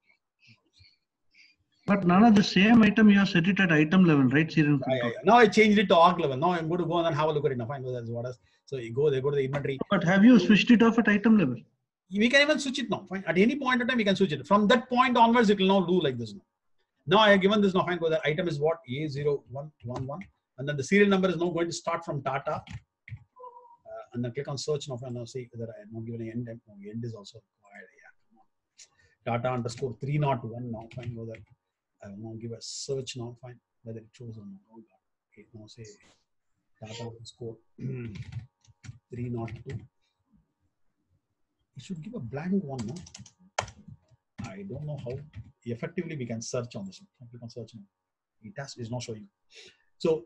But Nana, the same item you have set it at item level, right? Serial yeah, yeah, yeah. Now I changed it to org level. Now I'm going to go and have a look at it. Now fine, that's what else. So you go there, go to the inventory. But have you switched it off at item level? We can even switch it now. Fine. At any point in time, we can switch it. From that point onwards, it will now do like this now. Now I have given this now. Fine, go there. Item is what? A zero one one one. And then the serial number is now going to start from Tata. Uh, and then click on search now. And now see whether I am not given an end. No, end is also required. Yeah. Tata underscore three oh one now. Fine, go there. I will now give a search now. Fine, whether it shows or not. Okay, now say Tata underscore three oh two. It should give a blank one. No? I don't know how effectively we can search on this one. Click on search now. It has is not showing. So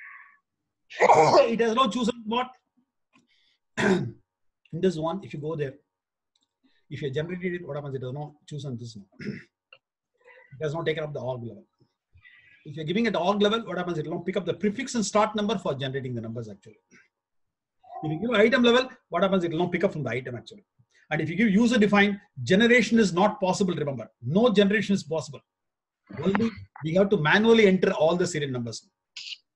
it has not chosen what in this one. If you go there, if you generated it, what happens? It does not choose on this now. It has not taken up the org level. If you're giving it org level, what happens? It will not pick up the prefix and start number for generating the numbers actually. If you give item level, what happens? It will not pick up from the item actually. And if you give user defined, generation is not possible. Remember, no generation is possible. Only we have to manually enter all the serial numbers.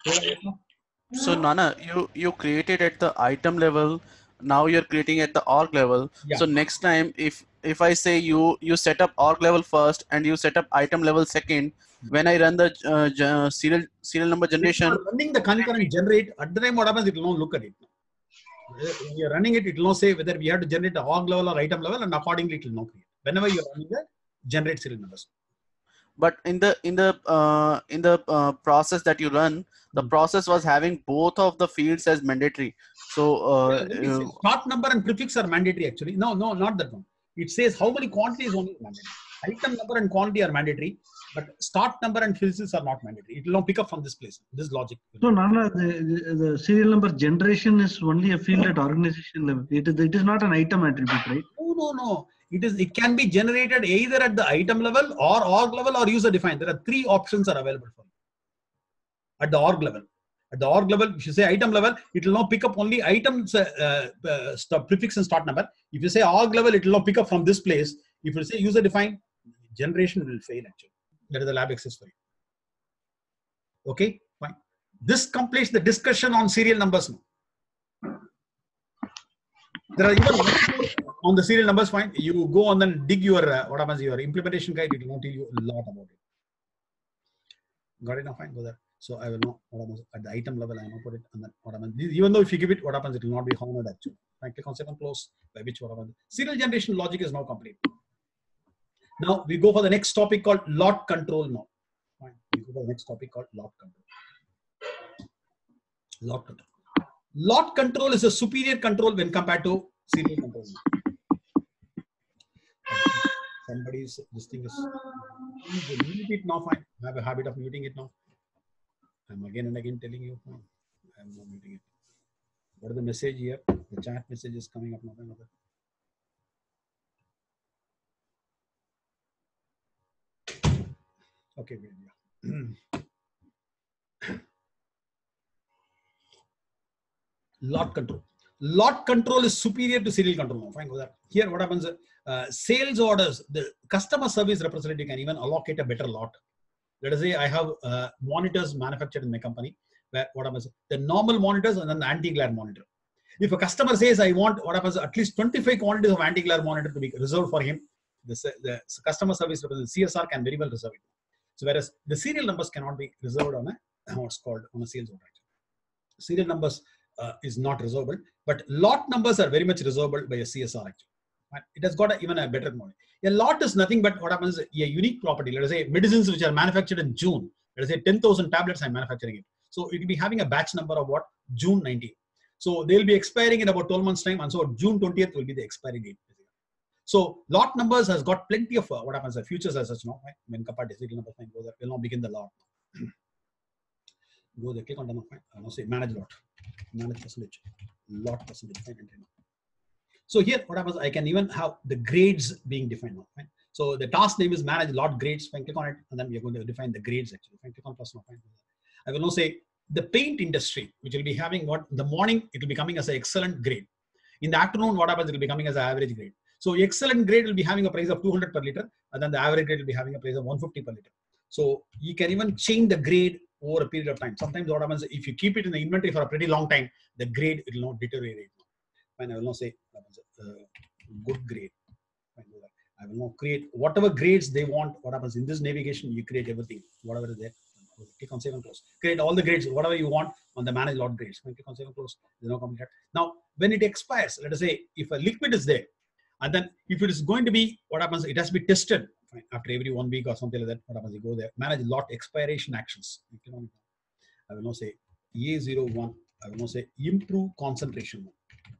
So Nana, you you created at the item level. Now you're creating at the org level. Yeah. So next time, if if I say you you set up org level first and you set up item level second, when I run the uh, ge- serial serial number If you generation, are running the concurrent generate, at the time what happens, it will not look at it. When you're running it, it will not say whether we have to generate the org level or item level, and accordingly it will not create. Whenever you're running the generate serial numbers. but in the in the uh, in the uh, process that you run, the process was having both of the fields as mandatory. So uh, Yeah, uh, start number and prefix are mandatory actually. No, no, not that one. It says how many quantities only mandatory. Item number and quantity are mandatory, but start number and prefix are not mandatory. It will not pick up from this place. This logic. So Nana, the, the, the serial number generation is only a field at organization level. It is it is not an item attribute, right? No, no, no. It is. It can be generated either at the item level or org level or user defined. There are three options are available for you. At the org level. At the org level, if you say item level, it will not pick up only items, uh, uh, stop, prefix and start number. If you say org level, it will not pick up from this place. If you say user defined, generation will fail actually. That is the lab access for you. Okay, fine. This completes the discussion on serial numbers now. There are even on the serial numbers, fine. You go on and dig your uh, what happens your implementation guide. It will not tell you a lot about it. Got it now, fine. Go there. So I will know what happens at the item level. I will not put it, and then what happens. Even though if you give it, what happens, it will not be honored actually. I click on second close, by which what happens. Serial generation logic is now complete. Now we go for the next topic called lot control now. Fine. We go for the next topic called lot control. Lot control. Lot control is a superior control when compared to serial control. Somebody's this thing is mute it now. Fine. I have a habit of muting it now. I'm again and again telling you. Fine. I'm not muting it. What is the message here? The chat message is coming up now. Another. Okay, yeah. Lot control. Lot control is superior to serial control now. Fine, go there. Here, what happens? Uh, sales orders, the customer service representative can even allocate a better lot. Let us say I have uh, monitors manufactured in my company. Where what happens? The normal monitors and then the anti-glare monitor. If a customer says I want what happens at least twenty-five quantities of anti-glare monitor to be reserved for him, the, the customer service representative C S R can very well reserve it. So whereas the serial numbers cannot be reserved on a what's called on a sales order. Serial numbers uh, is not reservable, but lot numbers are very much reservable by a C S R actually. It has got a, even a better model. A lot is nothing but what happens, a unique property. Let us say medicines which are manufactured in June. Let us say ten thousand tablets I'm manufacturing it. So it will be having a batch number of what? June nineteenth. So they'll be expiring in about twelve months time. And so June twentieth will be the expiry date. So lot numbers has got plenty of uh, what happens, uh, futures as such now. Right? When compared to serial numbers, fine, go there. We'll now begin the lot. Go there, click on done. Fine. I'll now say manage lot. Manage percentage. Lot percentage. Fine. So here, what happens? I can even have the grades being defined now. Fine. So the task name is manage lot grades. Fine. Click on it, and then we are going to define the grades actually. Fine. Click on plus now. Fine. I will now say the paint industry, which will be having what in the morning it will be coming as an excellent grade. In the afternoon, what happens? It will be coming as an average grade. So excellent grade will be having a price of two hundred per liter, and then the average grade will be having a price of one fifty per liter. So you can even change the grade over a period of time. Sometimes what happens if you keep it in the inventory for a pretty long time, the grade will not deteriorate. Fine, I will not say uh, good grade. Fine, I will not create whatever grades they want. What happens in this navigation? You create everything, whatever is there. Click on save and close. Create all the grades, whatever you want on the manage lot grades. Fine, click on save and close. There's no comment. Now, when it expires, let us say if a liquid is there, and then if it is going to be, what happens? It has to be tested. Fine. After every one week or something like that. What happens? You go there. Manage lot expiration actions. I will now say A zero one. I will now say improve concentration.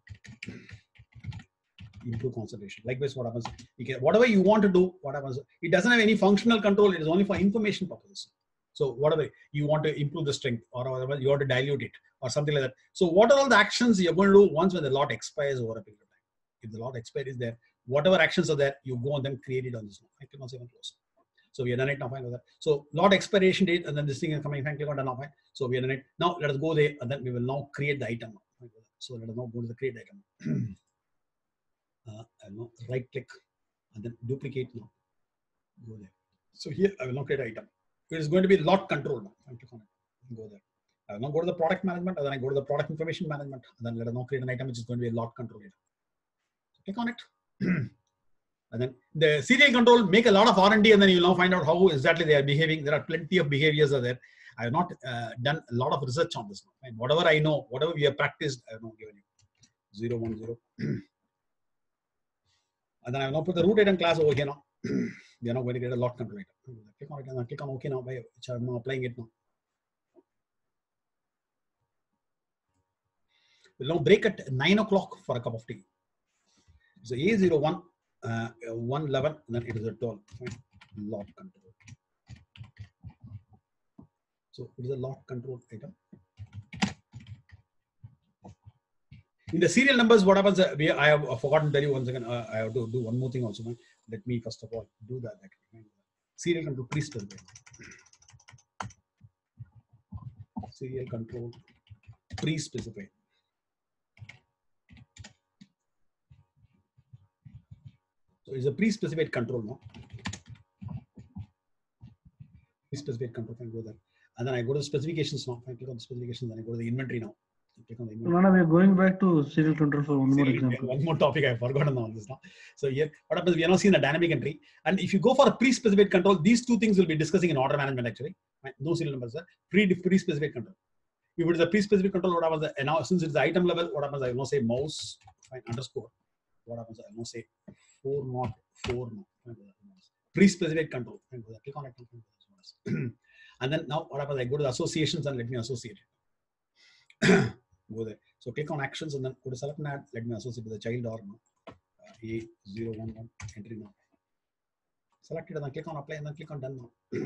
Improve concentration. Likewise, what happens? You can, whatever you want to do, what happens? It doesn't have any functional control. It is only for information purposes. So whatever you want to improve the strength, or whatever you want to dilute it, or something like that. So what are all the actions you're going to do once when the lot expires over a period of time? If the lot expire is there, whatever actions are there, you go and then create it on this one. I click on save and close. So we are done it now. Fine with that. So lot expiration date, and then this thing is coming. Fine, click on done now. Fine. So we are done it. Now let us go there, and then we will now create the item. So let us now go to the create item. uh, I will now right click and then duplicate now. Go there. So here I will now create item. It is going to be lot control now. Fine, click on it. Go there. I will now go to the product management, and then I go to the product information management, and then let us now create an item which is going to be a lot control item. So click on it. And then the serial control, make a lot of R and D, and then you will now find out how exactly they are behaving. There are plenty of behaviors are there. I have not uh, done a lot of research on this. And whatever I know, whatever we have practiced, I have now given you. Zero, one, zero. And then I will now put the root item class over here now. We are now going to get a lot control item. Click on it and then click on OK now, by which I am now applying it now. We'll now break at nine o'clock for a cup of tea. So A zero one, uh, one eleven, and then it is a twelve. Lot control. So it is a lot control item. In the serial numbers, what happens? Uh, we, I have uh, forgotten to tell you once again. Uh, I have to do one more thing also. Man. Let me first of all do that. Actually. Serial control pre-specified. Serial control pre-specified. So it's a pre-specified control now. Pre-specified control. I go there, and then I go to the specifications now. I click on the specifications, and I go to the inventory now. Click on the inventory. Nana, we are going back to serial control for one more example. One more topic I have forgotten on this now. So here, what happens? We are now seeing the dynamic entry, and if you go for a pre-specified control, these two things will be discussing in order management actually. No serial numbers, sir. Pre pre-specified control. If it is a pre-specific control, what happens? And now since it's the item level, what happens? I will now say mouse fine, underscore. What happens? I will now say four not four not. Pre-specified control. Click on it. And then now what happens? I go to the associations and let me associate it. Go there. So click on actions and then go to select and add. Let me associate with the child or no. Uh, A zero one one entry now. Select it and then click on apply and then click on done now.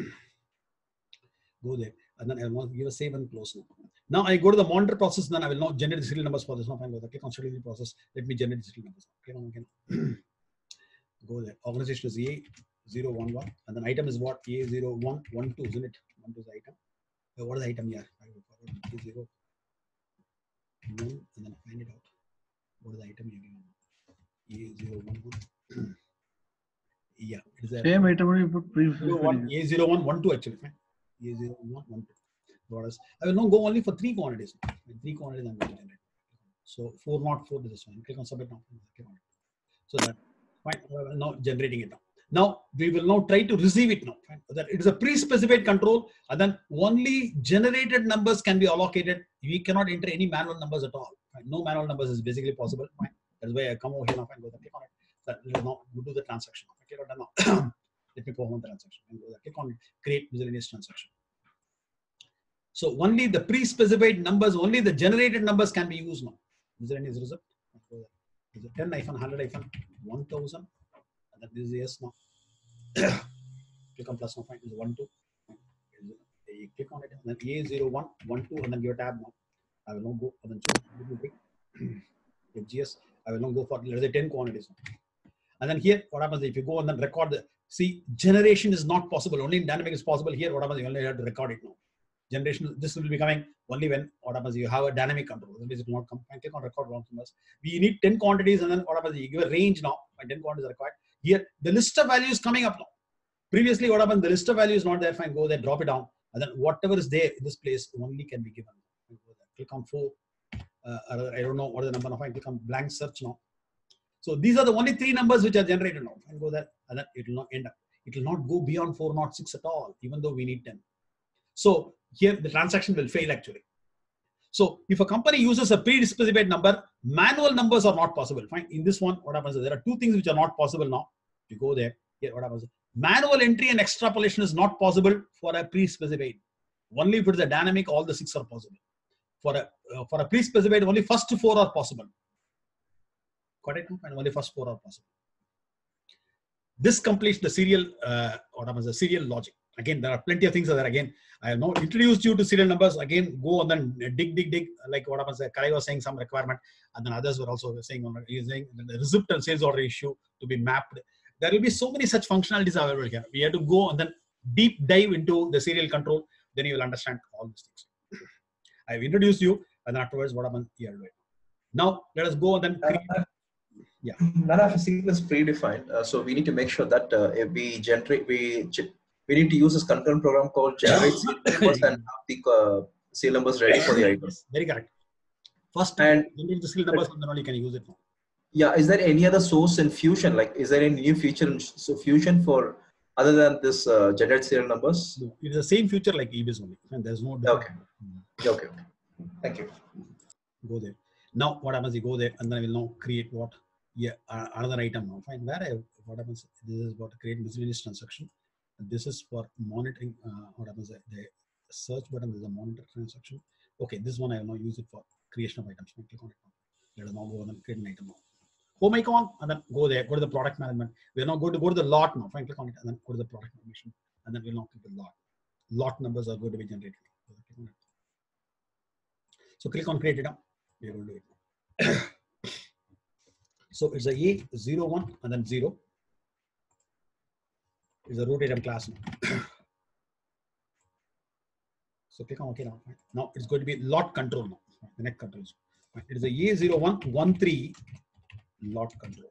Go there and then I will now give a save and close now. Now I go to the monitor process. Then I will now generate the serial numbers for this. Now fine. Go there. Click on schedule process. Let me generate the serial numbers. Click on again. Go there. Organization is A zero one one and then item is what? A zero one one two, isn't it? One two is the item. Uh, what is the item here? A zero one and then find it out. What is the item here? A zero one one. Yeah, it is a same item only put pre A zero one one two actually. Fine. A zero one one two. What else? I will now go only for three quantities. Three quantities I'm going to generate. So four not four is this one. Click on submit now. Click on it. So that fine. Now generating it now. Now we will now try to receive it now. Fine. That it is a pre-specified control, and then only generated numbers can be allocated. We cannot enter any manual numbers at all. Fine. No manual numbers is basically possible. Fine. That's why I come over here now and go there, click on it. That now we do the transaction. Click on it now. Let me perform the transaction. And go there. Click on create miscellaneous transaction. So only the pre-specified numbers, only the generated numbers can be used now. Miscellaneous result. Is it ten hyphen one hundred hyphen one thousand? And then this is yes now. Click on plus now. Fine. Is one two. You click on it and then A zero one one two and then give a tab now. I will now go and then F G S. I will now go for let's say ten quantities now. And then here, what happens if you go and then record the see generation is not possible. Only in dynamic is possible. Here, what happens? You only have to record it now. Generation. This will be coming only when what happens? You have a dynamic control. Otherwise, it will not come. And click on record wrong numbers. We need ten quantities and then what happens? You give a range now. And ten quantities are required. Here, the list of values coming up now. Previously, what happened? The list of values is not there. Fine, go there, drop it down, and then whatever is there in this place only can be given. Click on four. Uh, I don't know what is the number now. Fine, click on blank search now. So these are the only three numbers which are generated now. And go there, and then it will not end up. It will not go beyond four not six at all, even though we need ten. So here the transaction will fail actually. So if a company uses a pre-specified number, manual numbers are not possible. Fine. In this one, what happens is there are two things which are not possible now. You go there. Here, what happens? Manual entry and extrapolation is not possible for a pre-specified. Only if it is a dynamic, all the six are possible. For a uh, for a pre-specified, only first four are possible. Got it? And only first four are possible. This completes the serial. Uh, what happens? The serial logic. Again, there are plenty of things there. Again, I have now introduced you to serial numbers. Again, go and then dig, dig, dig. Like what happens? Kai was saying some requirement, and then others were also saying on using the receipt and sales order issue to be mapped. There will be so many such functionalities available here. We have to go and then deep dive into the serial control. Then you will understand all these things. I have introduced you, and then afterwards, what happened here? Now let us go and then create. Uh, yeah. None of the sequence predefined, uh, so we need to make sure that uh, if we generate, we we need to use this concurrent program called generate sequence and have the uh, serial numbers ready for the items. Very correct. First, And generate the serial numbers and then only can you use it now. yeah, is there any other source in Fusion? Like, is there any new feature in so Fusion for other than this uh, generate serial numbers? No, it is the same feature like E B I S only, and there's no difference. Okay. Okay. Okay. Thank you. Go there. Now, what happens? You go there, and then I will now create what? Yeah, uh, another item now. Fine. Where I what happens? This is about to create miscellaneous transaction. And this is for monitoring. Uh, what happens? The search button is a monitor transaction. Okay, this one I will now use it for creation of items. Click on it now. Let us now go and create an item now. Home icon, and then go there. Go to the product management. We are now going to go to the lot now. Fine. Click on it, and then go to the product information, and then we'll now click the lot. Lot numbers are going to be generated. So click on create item. We are going to do it. So it's a A zero one and then zero. It's a root item class now. So click on OK now. Now it's going to be lot control now. The next controls. It is a A zero one one three lot control.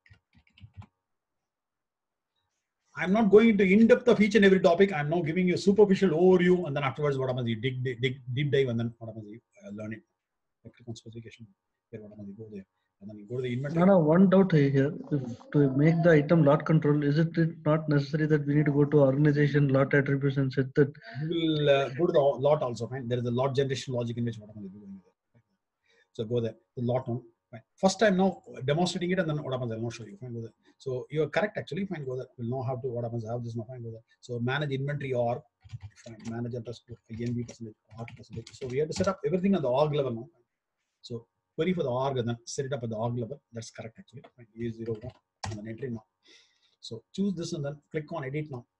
I'm not going into in-depth of each and every topic. I'm now giving you a superficial overview, and then afterwards, what happens? You dig, dig, dig deep dive, and then what happens? You uh, learn it. Click on specification. Here, what happens? You go there, and then you go to the inventory. No, no. One doubt here: if to make the item lot control, is it not necessary that we need to go to organization lot attributes and set that? You will uh, go to the lot also. Fine. There is a lot generation logic in which what happens? You go there. So go there. The lot one. Fine. First time now demonstrating it, and then what happens? I'll now show you. Fine. Go there. So you are correct actually. Fine. Go there. We'll know how to what happens. Have this now. Fine. Go there. So manage inventory org. Fine. Manage underscore I N V percentage org percentage. So we have to set up everything at the org level now. So query for the org and then set it up at the org level. That's correct actually. Fine. A zero one and then enter now. So choose this and then click on edit now.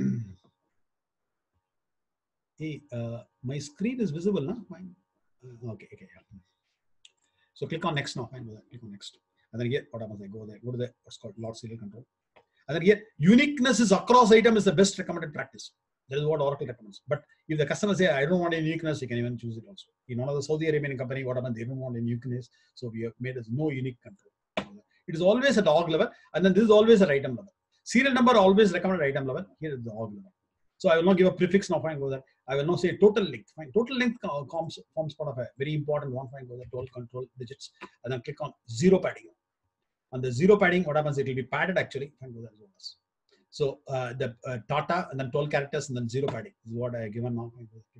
Hey, uh, my screen is visible now. Fine. Uh, okay. Okay. Yeah. So click on next now. Fine. Click on next. And then here, what happens? I go there. Go to the what's called lot serial control. And then here, uniqueness is across item is the best recommended practice. That is what Oracle recommends. But if the customer say, I don't want any uniqueness, you can even choose it also. In one of the Saudi Arabian company, what happened? They don't want any uniqueness. So we have made as no unique control. It is always at the org level. And then this is always at item level. Serial number always recommended item level. Here is the org level. So I will not give a prefix now. Fine. Go there. I will now say total length. Fine. Total length forms, forms part of a very important one. Fine. Go there. Total control digits. And then click on zero padding. On the zero padding, what happens? It will be padded actually. Fine. Go there. So uh, the uh, Tata and then twelve characters and then zero padding is what I have given now.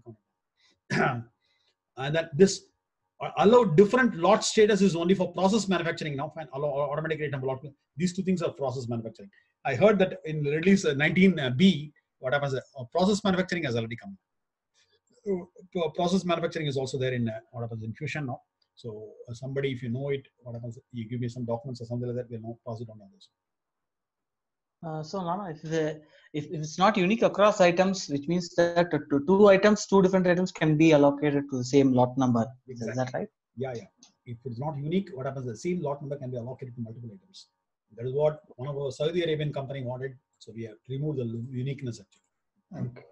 And then this uh, allow different lot status is only for process manufacturing now. Fine. Allow automatic item lot. These two things are process manufacturing. I heard that in release uh, nineteen B, what happens? Uh, process manufacturing has already come. Uh, process manufacturing is also there in uh, what happens in Fusion now. So uh, somebody, if you know it, what happens? You give me some documents or something like that. We'll now pass it on to others. Uh, so Lana, if, the, if if it's not unique across items, which means that two, two items, two different items can be allocated to the same lot number. Exactly. Is that right? Yeah, yeah. If it's not unique, what happens? The same lot number can be allocated to multiple items. That is what one of our Saudi Arabian company wanted. So we have removed the uniqueness actually. Okay.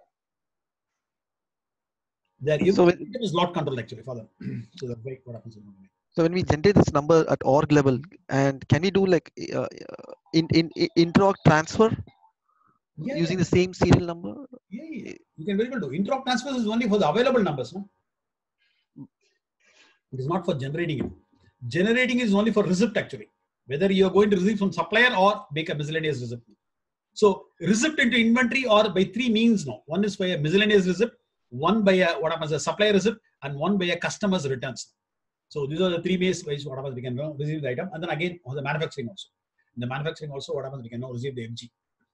There so it is lot control actually for them. So that's right. What happens? So when we generate this number at org level, and can we do like uh, in in, in intra-org transfer yeah, using yeah. the same serial number? Yeah, yeah. You can very well do. Intra-org transfers is only for the available numbers, no? It is not for generating it. Generating is only for receipt actually. Whether you are going to receive from supplier or make a miscellaneous receipt. So receipt into inventory or by three means now. One is by a miscellaneous receipt, one by a what happens a supplier receipt, and one by a customer's returns. So these are the three ways by what happens we can now receive the item, and then again on the manufacturing also. In the manufacturing also, what happens we can now receive the F G.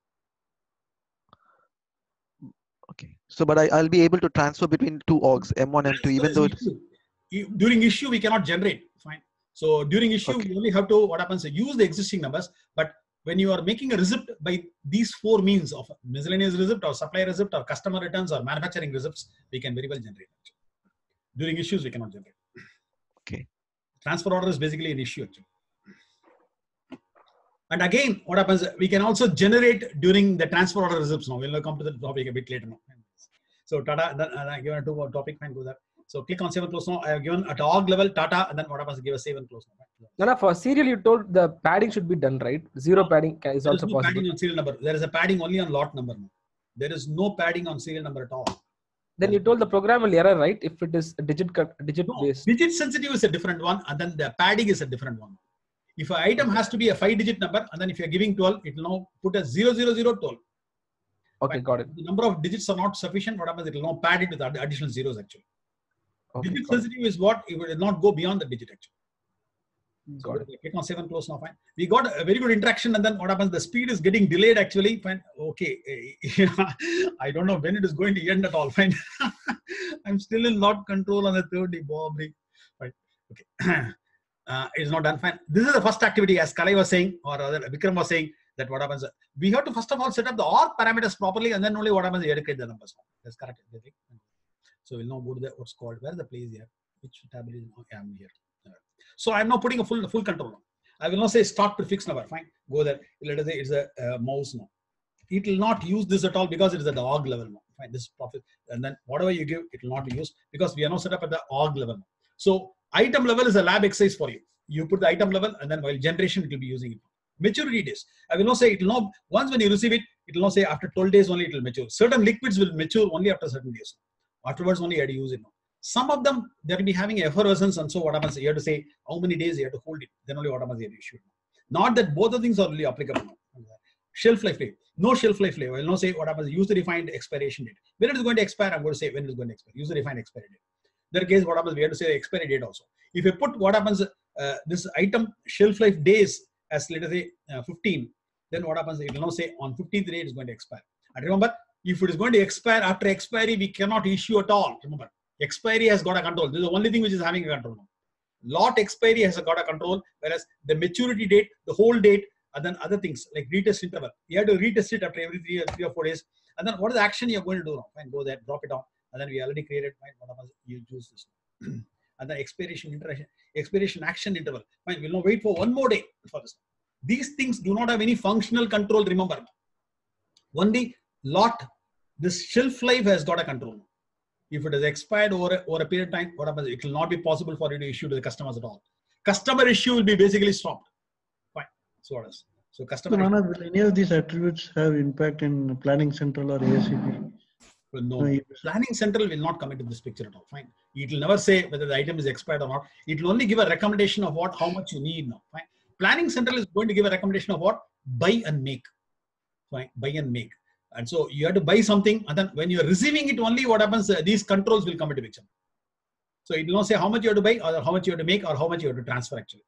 Okay. So, but I, I'll be able to transfer between two orgs, M one, M two, even though it's... During issue we cannot generate. Fine. So during issue okay. we only have to what happens use the existing numbers. But when you are making a receipt by these four means of miscellaneous receipt or supplier receipt or customer returns or manufacturing receipts, we can very well generate. During issues we cannot generate. Okay. Transfer order is basically an issue actually. And again, what happens? We can also generate during the transfer order receipts. Now we'll come to the topic a bit later. Now. So Tata, then I given a two more topic. Fine, go there. So click on save and close now. I have given at org level Tata, and then what happens? Give a save and close now. No, no. For serial, you told the padding should be done, right? Zero no, padding is there also is no possible. Padding on serial number. There is a padding only on lot number now. There is no padding on serial number at all. Then you told the program will error, right? If it is digit digit no, based. Digit sensitive is a different one, and then the padding is a different one. If an item has to be a five digit number, and then if you're giving twelve, it will now put a zero zero zero twelve. Okay, got it. The number of digits are not sufficient. What happens? It will now pad it with additional zeros actually. Okay, digit got it. sensitive is what it will not go beyond the digit actually. So Got it. click on save and close now. Fine. We got a very good interaction, and then what happens? The speed is getting delayed actually. Fine. Okay. I don't know when it is going to end at all. Fine. I'm still in lot control on the third day. Bob. Fine. Okay. Uh, it's not done. Fine. This is the first activity, as Kalai was saying, or rather Vikram was saying, that what happens? We have to first of all set up the O R parameters properly, and then only what happens? We have to create the numbers. That's correct. So we'll now go to the what's called where the place here. Which tab is okay, I'm here. So I'm now putting a full full control now. I will not say start prefix number. Fine. Go there. Let us say it's a uh, mouse now. It will not use this at all because it is at the org level now. Fine. This profit, and then whatever you give, it will not be used because we are now set up at the org level now. So item level is a lab exercise for you. You put the item level, and then while generation, it will be using it. Maturity days. I will not say it will not. Once when you receive it, it will not say after twelve days only it will mature. Certain liquids will mature only after certain days. Afterwards only you have to use it now. Some of them they will be having effervescence, and so what happens? You have to say how many days you have to hold it. Then only what happens? You have to issue it. Not that both of things are really applicable now. Shelf life flavor. No shelf life flavor. I will not say what happens. User defined expiration date. When it is going to expire, I'm going to say when it is going to expire. User defined expiry date. In that case, what happens? We have to say the expiry date also. If you put what happens, uh, this item shelf life days as let us say uh, fifteen, then what happens? It will now say on fifteenth day it is going to expire. And remember, if it is going to expire after expiry, we cannot issue at all. Remember, expiry has got a control. This is the only thing which is having a control now. Lot expiry has got a control, whereas the maturity date, the whole date, and then other things like retest interval. You have to retest it after every three or three or four days. And then what is the action you are going to do now? Fine, go there, drop it down, and then we already created. Fine, what happens? You choose this. And the expiration interaction, expiration action interval. Fine, we'll now wait for one more day for this. These things do not have any functional control. Remember, only lot. This shelf life has got a control. If it is expired over a, over a period of time, what happens? It will not be possible for you to issue to the customers at all. Customer issue will be basically stopped. Fine. So what else? So customer. So Nana, will any of these attributes have impact in Planning Central or A S C P? Well, no. no. Planning Central will not come into this picture at all. Fine. It will never say whether the item is expired or not. It will only give a recommendation of what, how much you need now. Fine. Planning Central is going to give a recommendation of what? Buy and make. Fine. Buy and make. And so you have to buy something, and then when you are receiving it only, what happens? Uh, these controls will come into picture. So it will not say how much you have to buy, or how much you have to make, or how much you have to transfer actually.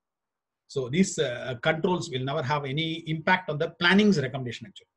So these uh, controls will never have any impact on the planning's recommendation actually.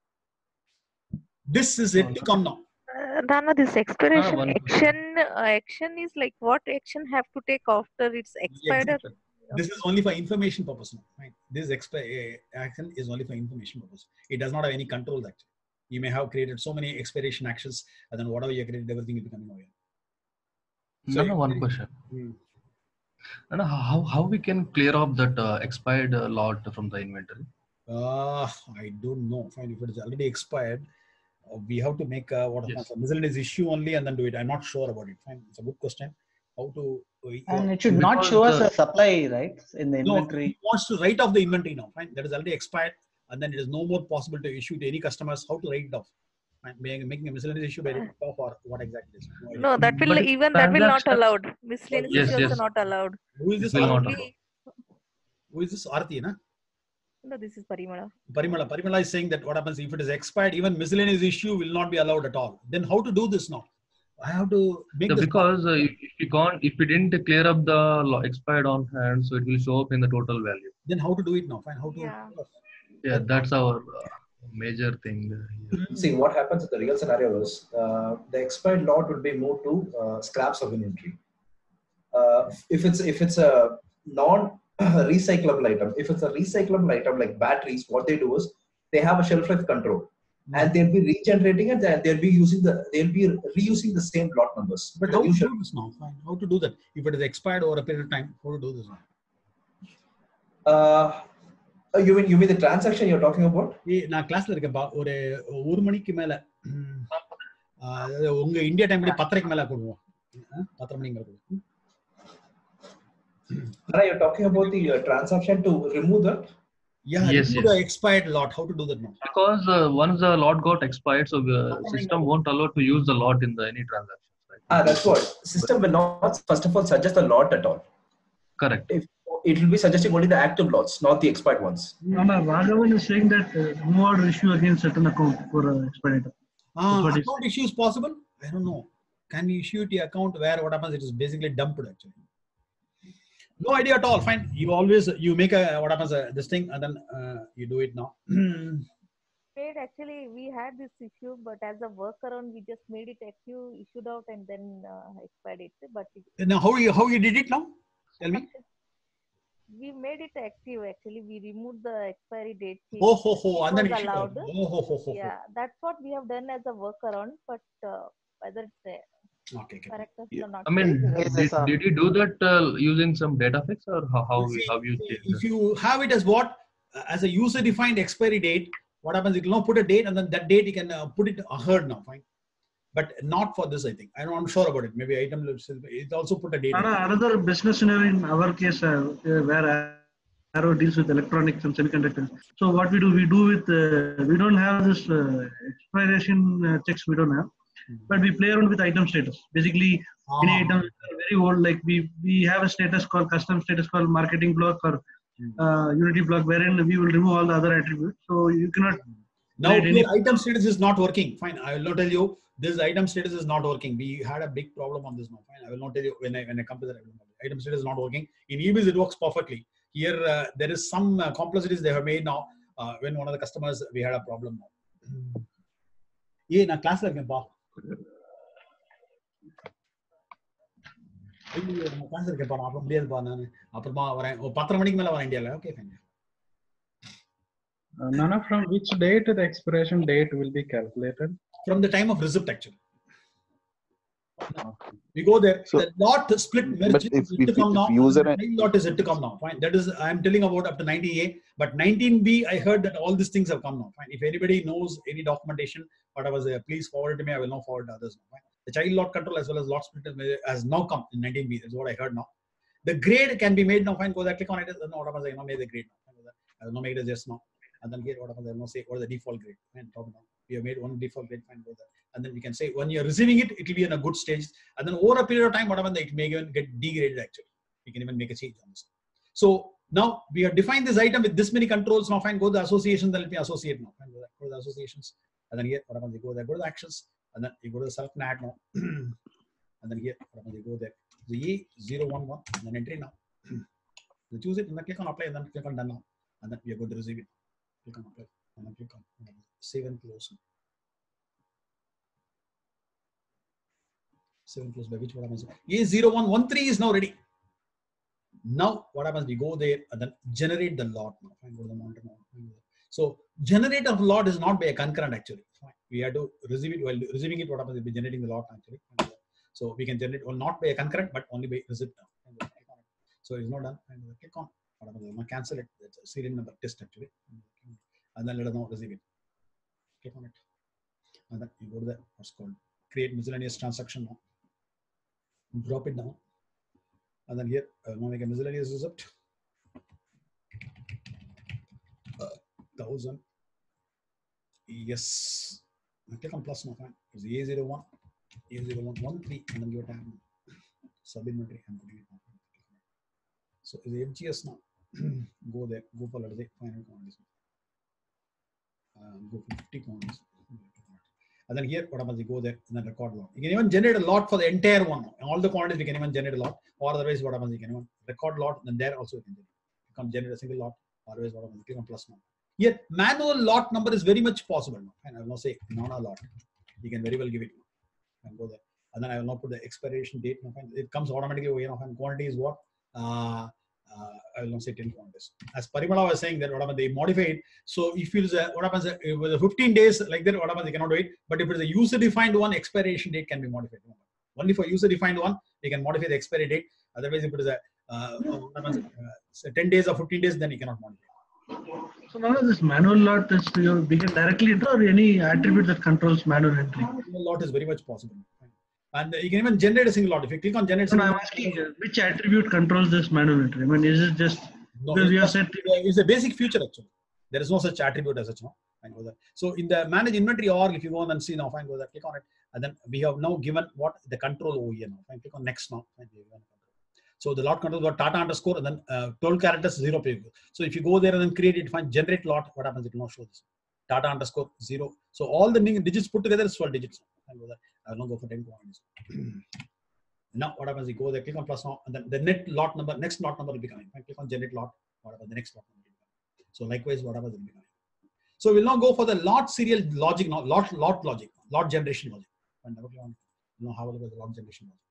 This is it to come now. Uh, Dana, this expiration ah, action uh, action is like what action have to take after it's expired? Exactly. This is only for information purpose now. Right? This expi uh, action is only for information purpose. It does not have any controls actually. You may have created so many expiration actions, and then whatever you created, everything will be coming over. So, no, one question. Hmm. And how how we can clear off that uh, expired uh, lot from the inventory? Uh, I don't know. Fine, if it is already expired, uh, we have to make a, what yes. a miscellaneous issue only and then do it. I'm not sure about it. Fine, it's a good question. How to? Uh, and it should not show us a supply, right, in the inventory. No, he wants to write off the inventory now. Fine, that is already expired. And then it is no more possible to issue to any customers. How to write it off? Making a miscellaneous issue by writing it off, or what exactly is? No, that will but even that will not allowed. Miscellaneous yes, issue yes. also not allowed. Who is this? Only... Who is this? Arti, na? No, this is Parimala. Parimala. Parimala is saying that what happens if it is expired, even miscellaneous issue will not be allowed at all. Then how to do this now? I have to make so this because uh, if you can't, if we didn't clear up the expired on hand, so it will show up in the total value. Then how to do it now? Fine. How to? Yeah. Yeah, that's our uh, major thing. See, what happens in the real scenario is uh, the expired lot will be moved to uh, scraps of inventory. Uh, if it's if it's a non-recyclable item, if it's a recyclable item like batteries, what they do is they have a shelf life control, mm-hmm. and they'll be regenerating it, and they'll be using the they'll be reusing the same lot numbers. But how to do this now? Fine. How to do that? If it is expired over a period of time, how to do this now? Uh, Uh, you mean you mean the transaction you're talking about? நான் கிளாஸ்ல இருக்கேன்ப்பா ஒரு ஒரு மணிக்கு மேல உங்க India டைம்ல பத்தரைக்கு மேல கொடுவோம் பத்தரை மணிக்கு மேல கொடுவோம். Are you talking about the uh, transaction to remove that? Yeah, Yes, remove yes. the expired lot. How to do that now? Because uh, once the lot got expired, so the system won't allow to use the lot in the any transaction. Ah, that's what. System will not, first of all, suggest the lot at all. Correct. If, it will be suggesting only the active lots, not the expired ones. No, no, Raghavan is saying that uh, no order issue against certain account for uh, expired item. Ah, what he account issue is possible? I don't know. Can we issue the account where what happens? It is basically dumped actually. No idea at all. Fine. You always you make a what happens uh, this thing and then uh, you do it now. Made actually we had this issue, but as a workaround, we just made it active, issued out, and then uh, expired it. But it, Now how you how you did it now? Tell me. we made it active. Actually, we removed the expiry date. Oh ho ho, It and then was issued out. allowed. Oh ho ho ho. Yeah, that's what we have done as a workaround. But uh, whether it's uh, Okay, okay. correct or not. I mean, did, did you do that uh, using some data fix or how how, See, how you see, did if you have it as what uh, as a user defined expiry date, what happens? It will now put a date and then that date you can uh, put it ahead now. Fine, but not for this. I think I don't, I'm sure about it. Maybe item it also put a date. Anna, another business scenario in our case uh, uh, where Arrow deals with electronics and semiconductors. So what we do, we do with uh, we don't have this uh, expiration uh, checks. We don't have, but we play around with item status. Basically, Ah. any items are very old. Like we we have a status called custom status called marketing block or uh, Unity block, wherein we will remove all the other attributes. So you cannot. Now create any. the item status is not working. Fine, I will not tell you this item status is not working. We had a big problem on this now. Fine, I will not tell you when I when I come to that. Item status is not working. In E B S it works perfectly. Here uh, there is some uh, complexities they have made now. Uh, when one of the customers we had a problem now. Yeah, na class la irukken pa. class la irukken pa. Appo mudiyadhu pa nanu. Apprama varen. பத்தரை மணிக்கு மேல வர இந்தியால. Okay, fine. Uh, Nana, from which date the expiration date will be calculated? From the time of receipt actually. We go there. So, the lot split merge but if, is yet to if, come now. if user The time lot is yet to come now. Fine. That is I am telling about up to nineteen A. But nineteen B, I heard that all these things have come now. Fine. If anybody knows any documentation, whatever, uh, please forward it to me. I will now forward to others. Now. Fine. The child lot control as well as lot split has now come in nineteen B. That's what I heard now. The grade can be made now. Fine. Go there. Click on it. No, whatever. I will not make the grade now. I will not make it as just now. And then here, whatever, I will not say what is the default grade. Fine. Top down. We have made one default grade. Fine. Go there. And then we can say when you're receiving it, it will be in a good stage. And then over a period of time, whatever, it may even get degraded actually. We can even make a change on this. So now we have defined this item with this many controls. Now fine, go to the associations, then let me associate now. Fine, go, there, go to the associations. And then here, whatever, they go there, go to the actions. And then you go to the self nat now. And then here, whatever, they go there. The A zero one one, and then entry now. You choose it, and then click on apply, and then click on done now. And then we are going to receive it. Click on apply, and then click on save and close. Seven close by which what happens? A zero one one three is now ready. Now what happens? We go there and then generate the lot now. Fine, go to the monitor now. So generate of lot is not by a concurrent actually. Fine. We have to receive it while receiving it. What happens? We'll be generating the lot actually. So we can generate well not by a concurrent but only by receipt now. So it's not done. And click on what happens? We'll cancel it. That's a serial number test actually. And then let us know receive it. Click on it. And then you go to the what's called create miscellaneous transaction now. Drop it down, and then here I will make a miscellaneous receipt. Uh, thousand. Yes. Click on plus now. Fine. It's A zero one, A zero one one three, and then give it a sub inventory and put it now. So it's F G S now. Go there. Go for let's say final command. Um, go for fifty commands. And then here, what happens? You go there and then record lot. You can even generate a lot for the entire one. All the quantities, we can even generate a lot. Or otherwise, what happens? You can even record lot. And then there also you can generate. You can generate a single lot. Otherwise, what happens? Click on plus now. Here, manual lot number is very much possible now. And I will not say non a lot. You can very well give it. And go there. And then I will not put the expiration date. It comes automatically over here. And quantity is what? Uh, Uh, I will not say ten quantities. As Parimala was saying that what happens, they modify it. So if it is a, what happens if with a fifteen days like that, what happens, they cannot do it. But if it is a user defined one, expiration date can be modified. Only for user defined one, they can modify the expiry date. Otherwise, if it is a uh, what happens, uh, ten days or fifteen days, then you cannot modify. So now this manual lot is you begin directly into or any attribute that controls manual entry. Manual lot is very much possible. And you can even generate a single lot. If you click on generate, no, I'm asking uh, which attribute controls this manual entry. I mean, is it just no, because you have said it's a basic feature actually. There is no such attribute as such. No? Fine, go there. So in the manage inventory org, if you go and see now, fine, go there, click on it, and then we have now given what the control over here now. Fine, click on next now. Fine, so the lot control got Tata underscore and then uh, twelve characters zero. So if you go there and then create it, find generate lot, what happens? It will not show this. Tata underscore zero. So all the digits put together is twelve digits. I will not go for ten coins. Now what happens? You go there, click on plus now, and then the net lot number, next lot number will be coming. Click on generate lot, what happens? The next lot number will be coming. So likewise, what happens will be coming. So we'll now go for the lot serial logic, now lot lot logic, lot generation logic. And we'll now have a look at the lot generation logic.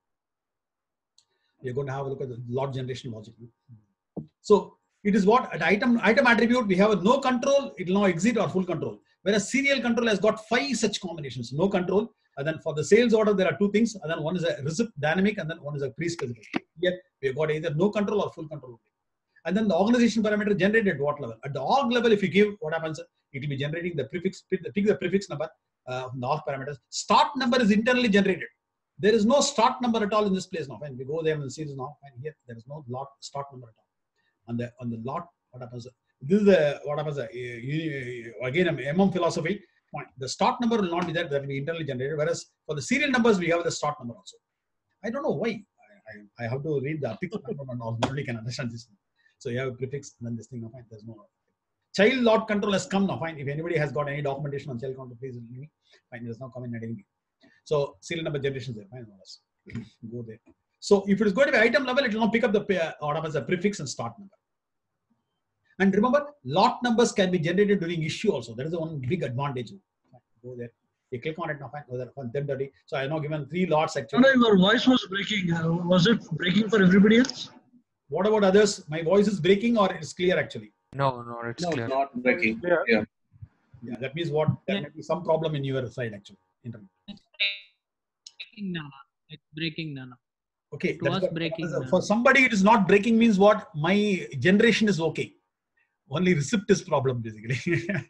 We're going to have a look at the lot generation logic. So it is what at item item attribute we have a no control, it will now exit or full control. Whereas serial control has got five such combinations, no control. And then for the sales order, there are two things. And then one is a receipt dynamic, and then one is a pre-specified. Here we have got either no control or full control. And then the organization parameter generated at what level? At the org level, if you give, what happens? It will be generating the prefix, pick the prefix number uh, from the org parameters. Start number is internally generated. There is no start number at all in this place now. When we go there and see this now, and here there is no lot start number at all. On the on the lot, what happens? This is the what happens? Uh, again, M M philosophy. Point. The start number will not be there, that will be internally generated. Whereas for the serial numbers, we have the start number also. I don't know why. I, I, I have to read the affix number and all, nobody can understand this. So you have a prefix and then this thing, now fine, there's no. Child lot control has come now, fine. If anybody has got any documentation on child control, please let me. Fine, it has now come in at So serial number generation is there, fine, go there. So if it is going to be item level, it will now pick up the uh, what happens, the prefix and start number. And remember, lot numbers can be generated during issue also. That is the one big advantage. Go there. You click on it now. Fine. Go there. ten thirty. So I have now given three lots actually. No, your voice was breaking. Uh, was it breaking for everybody else? What about others? My voice is breaking or it's clear actually? No, no, it's no, clear. Not breaking. Yeah. Yeah. Yeah. That means what? There yeah. may be some problem in your side actually. Internet. It's breaking, Nana. It's breaking, Nana. Okay. It was breaking. For somebody, it is not breaking means what? My generation is okay. Only receipt is problem basically. If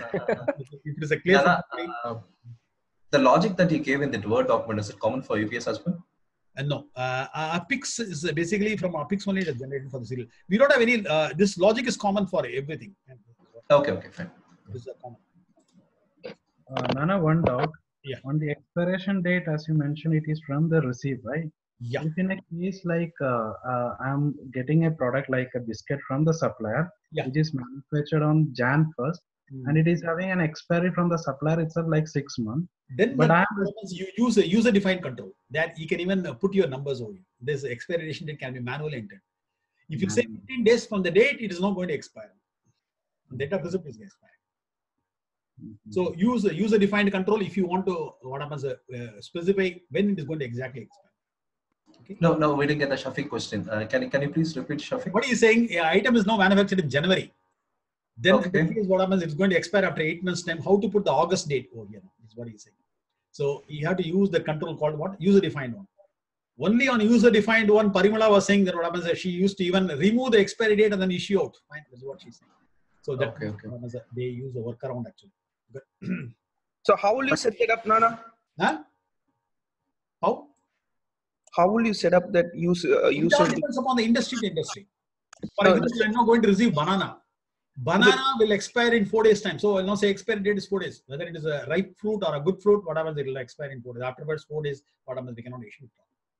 it is a clear. Nana, uh, the logic that you gave in the Word document, is it common for U P S as well? Uh, no, uh, uh, Apix is basically from Apix only it is generated for the serial. We don't have any. Uh, this logic is common for everything. Okay, okay, fine. This is a common. Uh, Nana, one doubt. Yeah. On the expiration date, as you mentioned, it is from the receipt, right? Yeah. If in a case like uh, uh, I'm getting a product like a biscuit from the supplier, yeah. which is manufactured on January first, mm. and it is having an expiry from the supplier itself like six months. Then but I you use a user-defined control that you can even put your numbers over. This expiration date can be manually entered. If you mm. say fifteen days from the date, it is not going to expire. The date of receipt is expired. Mm-hmm. So use a user-defined control if you want to what happens uh, uh, specify when it is going to exactly expire. Okay. No, no, we didn't get the Shafiq question. Uh, can, can you please repeat, Shafiq? What are you saying? Yeah, item is now manufactured in January. Then okay. is what happens, it's going to expire after eight months' time. How to put the August date over here is what he's saying. So you have to use the control called what? User-defined one. Only on user-defined one, Parimala was saying that what happens is she used to even remove the expiry date and then issue out. Fine, that's what she's saying. So that okay, okay. they use a workaround actually. So how will you set it up, Nana? Huh? How? How will you set up that user? Uh, it user all depends upon the industry to industry. For no, example, I'm not going to receive banana. Banana will expire in four days time. So I'll not say expiry date is four days. Whether it is a ripe fruit or a good fruit, whatever, it will expire in four days. Afterwards, four days, whatever, they cannot issue it.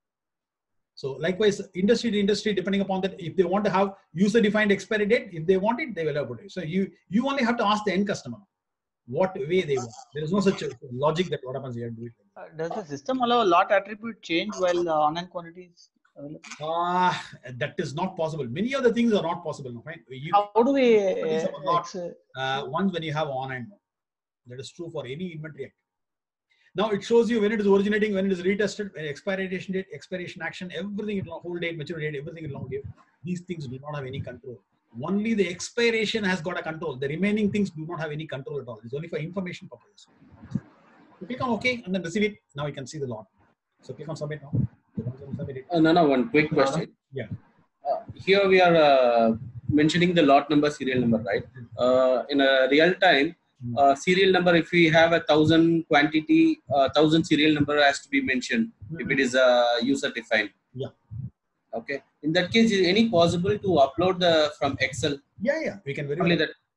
So likewise, industry to industry, depending upon that, if they want to have user-defined expiry date, if they want it, they will have it. So you you only have to ask the end customer what way they want. There is no such logic that what happens here do it. Uh, does the system allow a lot attribute change while uh, on-hand quantity is available? Ah, uh, that is not possible. Many of the things are not possible. No, right? You, How do we? Uh, lot, uh, once when you have on-hand, that is true for any inventory activity. Now it shows you when it is originating, when it is retested, when expiration date, expiration action, everything, it will whole date, maturity date, everything will not give. These things do not have any control. Only the expiration has got a control. The remaining things do not have any control at all. It's only for information purposes. So click on OK and then receive it. Now you can see the lot. So click on submit now. Submit it. Uh, no, no, one quick question. Yeah. Uh, here we are uh, mentioning the lot number, serial number, right? Uh, in a real time, uh, serial number, if we have a thousand quantity, uh, thousand serial number has to be mentioned mm-hmm. if it is uh, user defined. Yeah. Okay. In that case, is any possible to upload the from Excel? Yeah, yeah. We can very only well. that.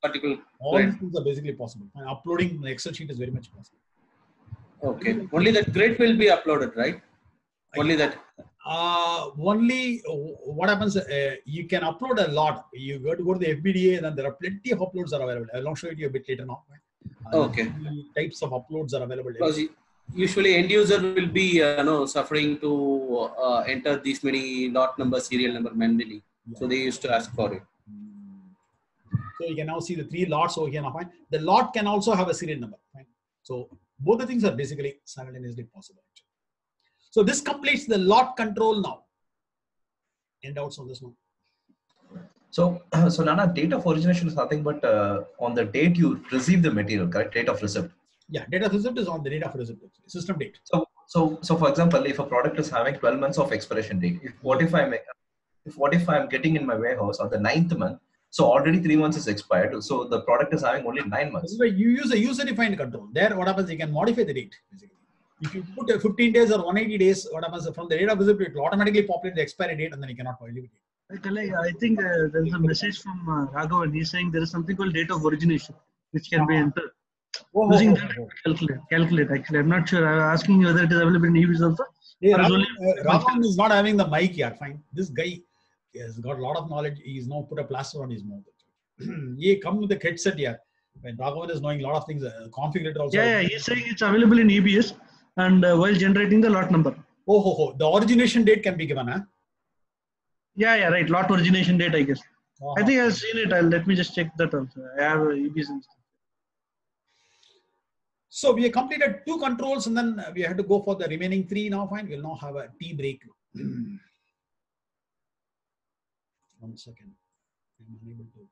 particular All grid. these things are basically possible. And uploading the Excel sheet is very much possible. Okay. Only that grid will be uploaded, right? Only that. Uh, only uh, what happens, uh, you can upload a lot. You go to go to the F B D A, and then there are plenty of uploads are available. I'll show it you a bit later now. Uh, Okay. Types of uploads are available. Because usually end user will be uh, you know suffering to uh, enter these many lot number, serial number manually. Yeah. So they used to ask for it. So you can now see the three lots over here now. Fine. The lot can also have a serial number. Fine. So both the things are basically simultaneously possible. So this completes the lot control now. Any doubts on this one? So, so Nana, date of origination is nothing but uh, on the date you receive the material, correct? Date of receipt. Yeah, date of receipt is on the date of receipt, system date. So, so, so for example, if a product is having twelve months of expiration date, if, what if I'm, if what if I'm getting in my warehouse on the ninth month, so already three months is expired, so the product is having only nine months. This is why you use a user-defined control. There, what happens? You can modify the date. Basically, if you put a fifteen days or one hundred eighty days, what happens from the date of receipt, it will automatically populate the expiry date, and then you cannot violate it. I think uh, there is a message from uh, Raghavan. He's saying there is something called date of origination, which can be entered. Oh, Using oh, that, oh, oh. calculate, calculate. Actually, I'm not sure. I was asking you whether it is available in E Vs also. Yeah, Or is Raghavan, only uh, Raghavan is not having the mic here. Fine. This guy has got a lot of knowledge. He's now put a plaster on his mouth. He come with the headset here. When Raghavan is knowing a lot of things, uh, configurator also. Yeah, yeah, he's saying it's available in E B S and uh, while generating the lot number. Oh, ho, ho. The origination date can be given, huh? Yeah, yeah, right. Lot origination date, I guess. Uh-huh. I think I've seen it. I'll, let me just check that also. I have E B S instance. So we have completed two controls, and then we have to go for the remaining three now. Fine. We'll now have a tea break. One second. I'm unable to.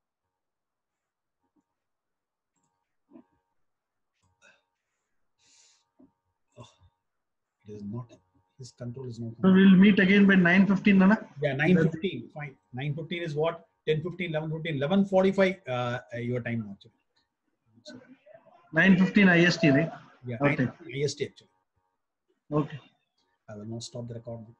Oh, it is not. His control is not. So we'll meet again by nine fifteen, Nana? Yeah, nine fifteen. Fine. nine fifteen is what? ten fifteen, eleven fifteen, eleven forty-five uh, your time now. Actually. So, nine fifteen I S T, right? yeah, Okay. I S T actually. Okay. I will now stop the recording.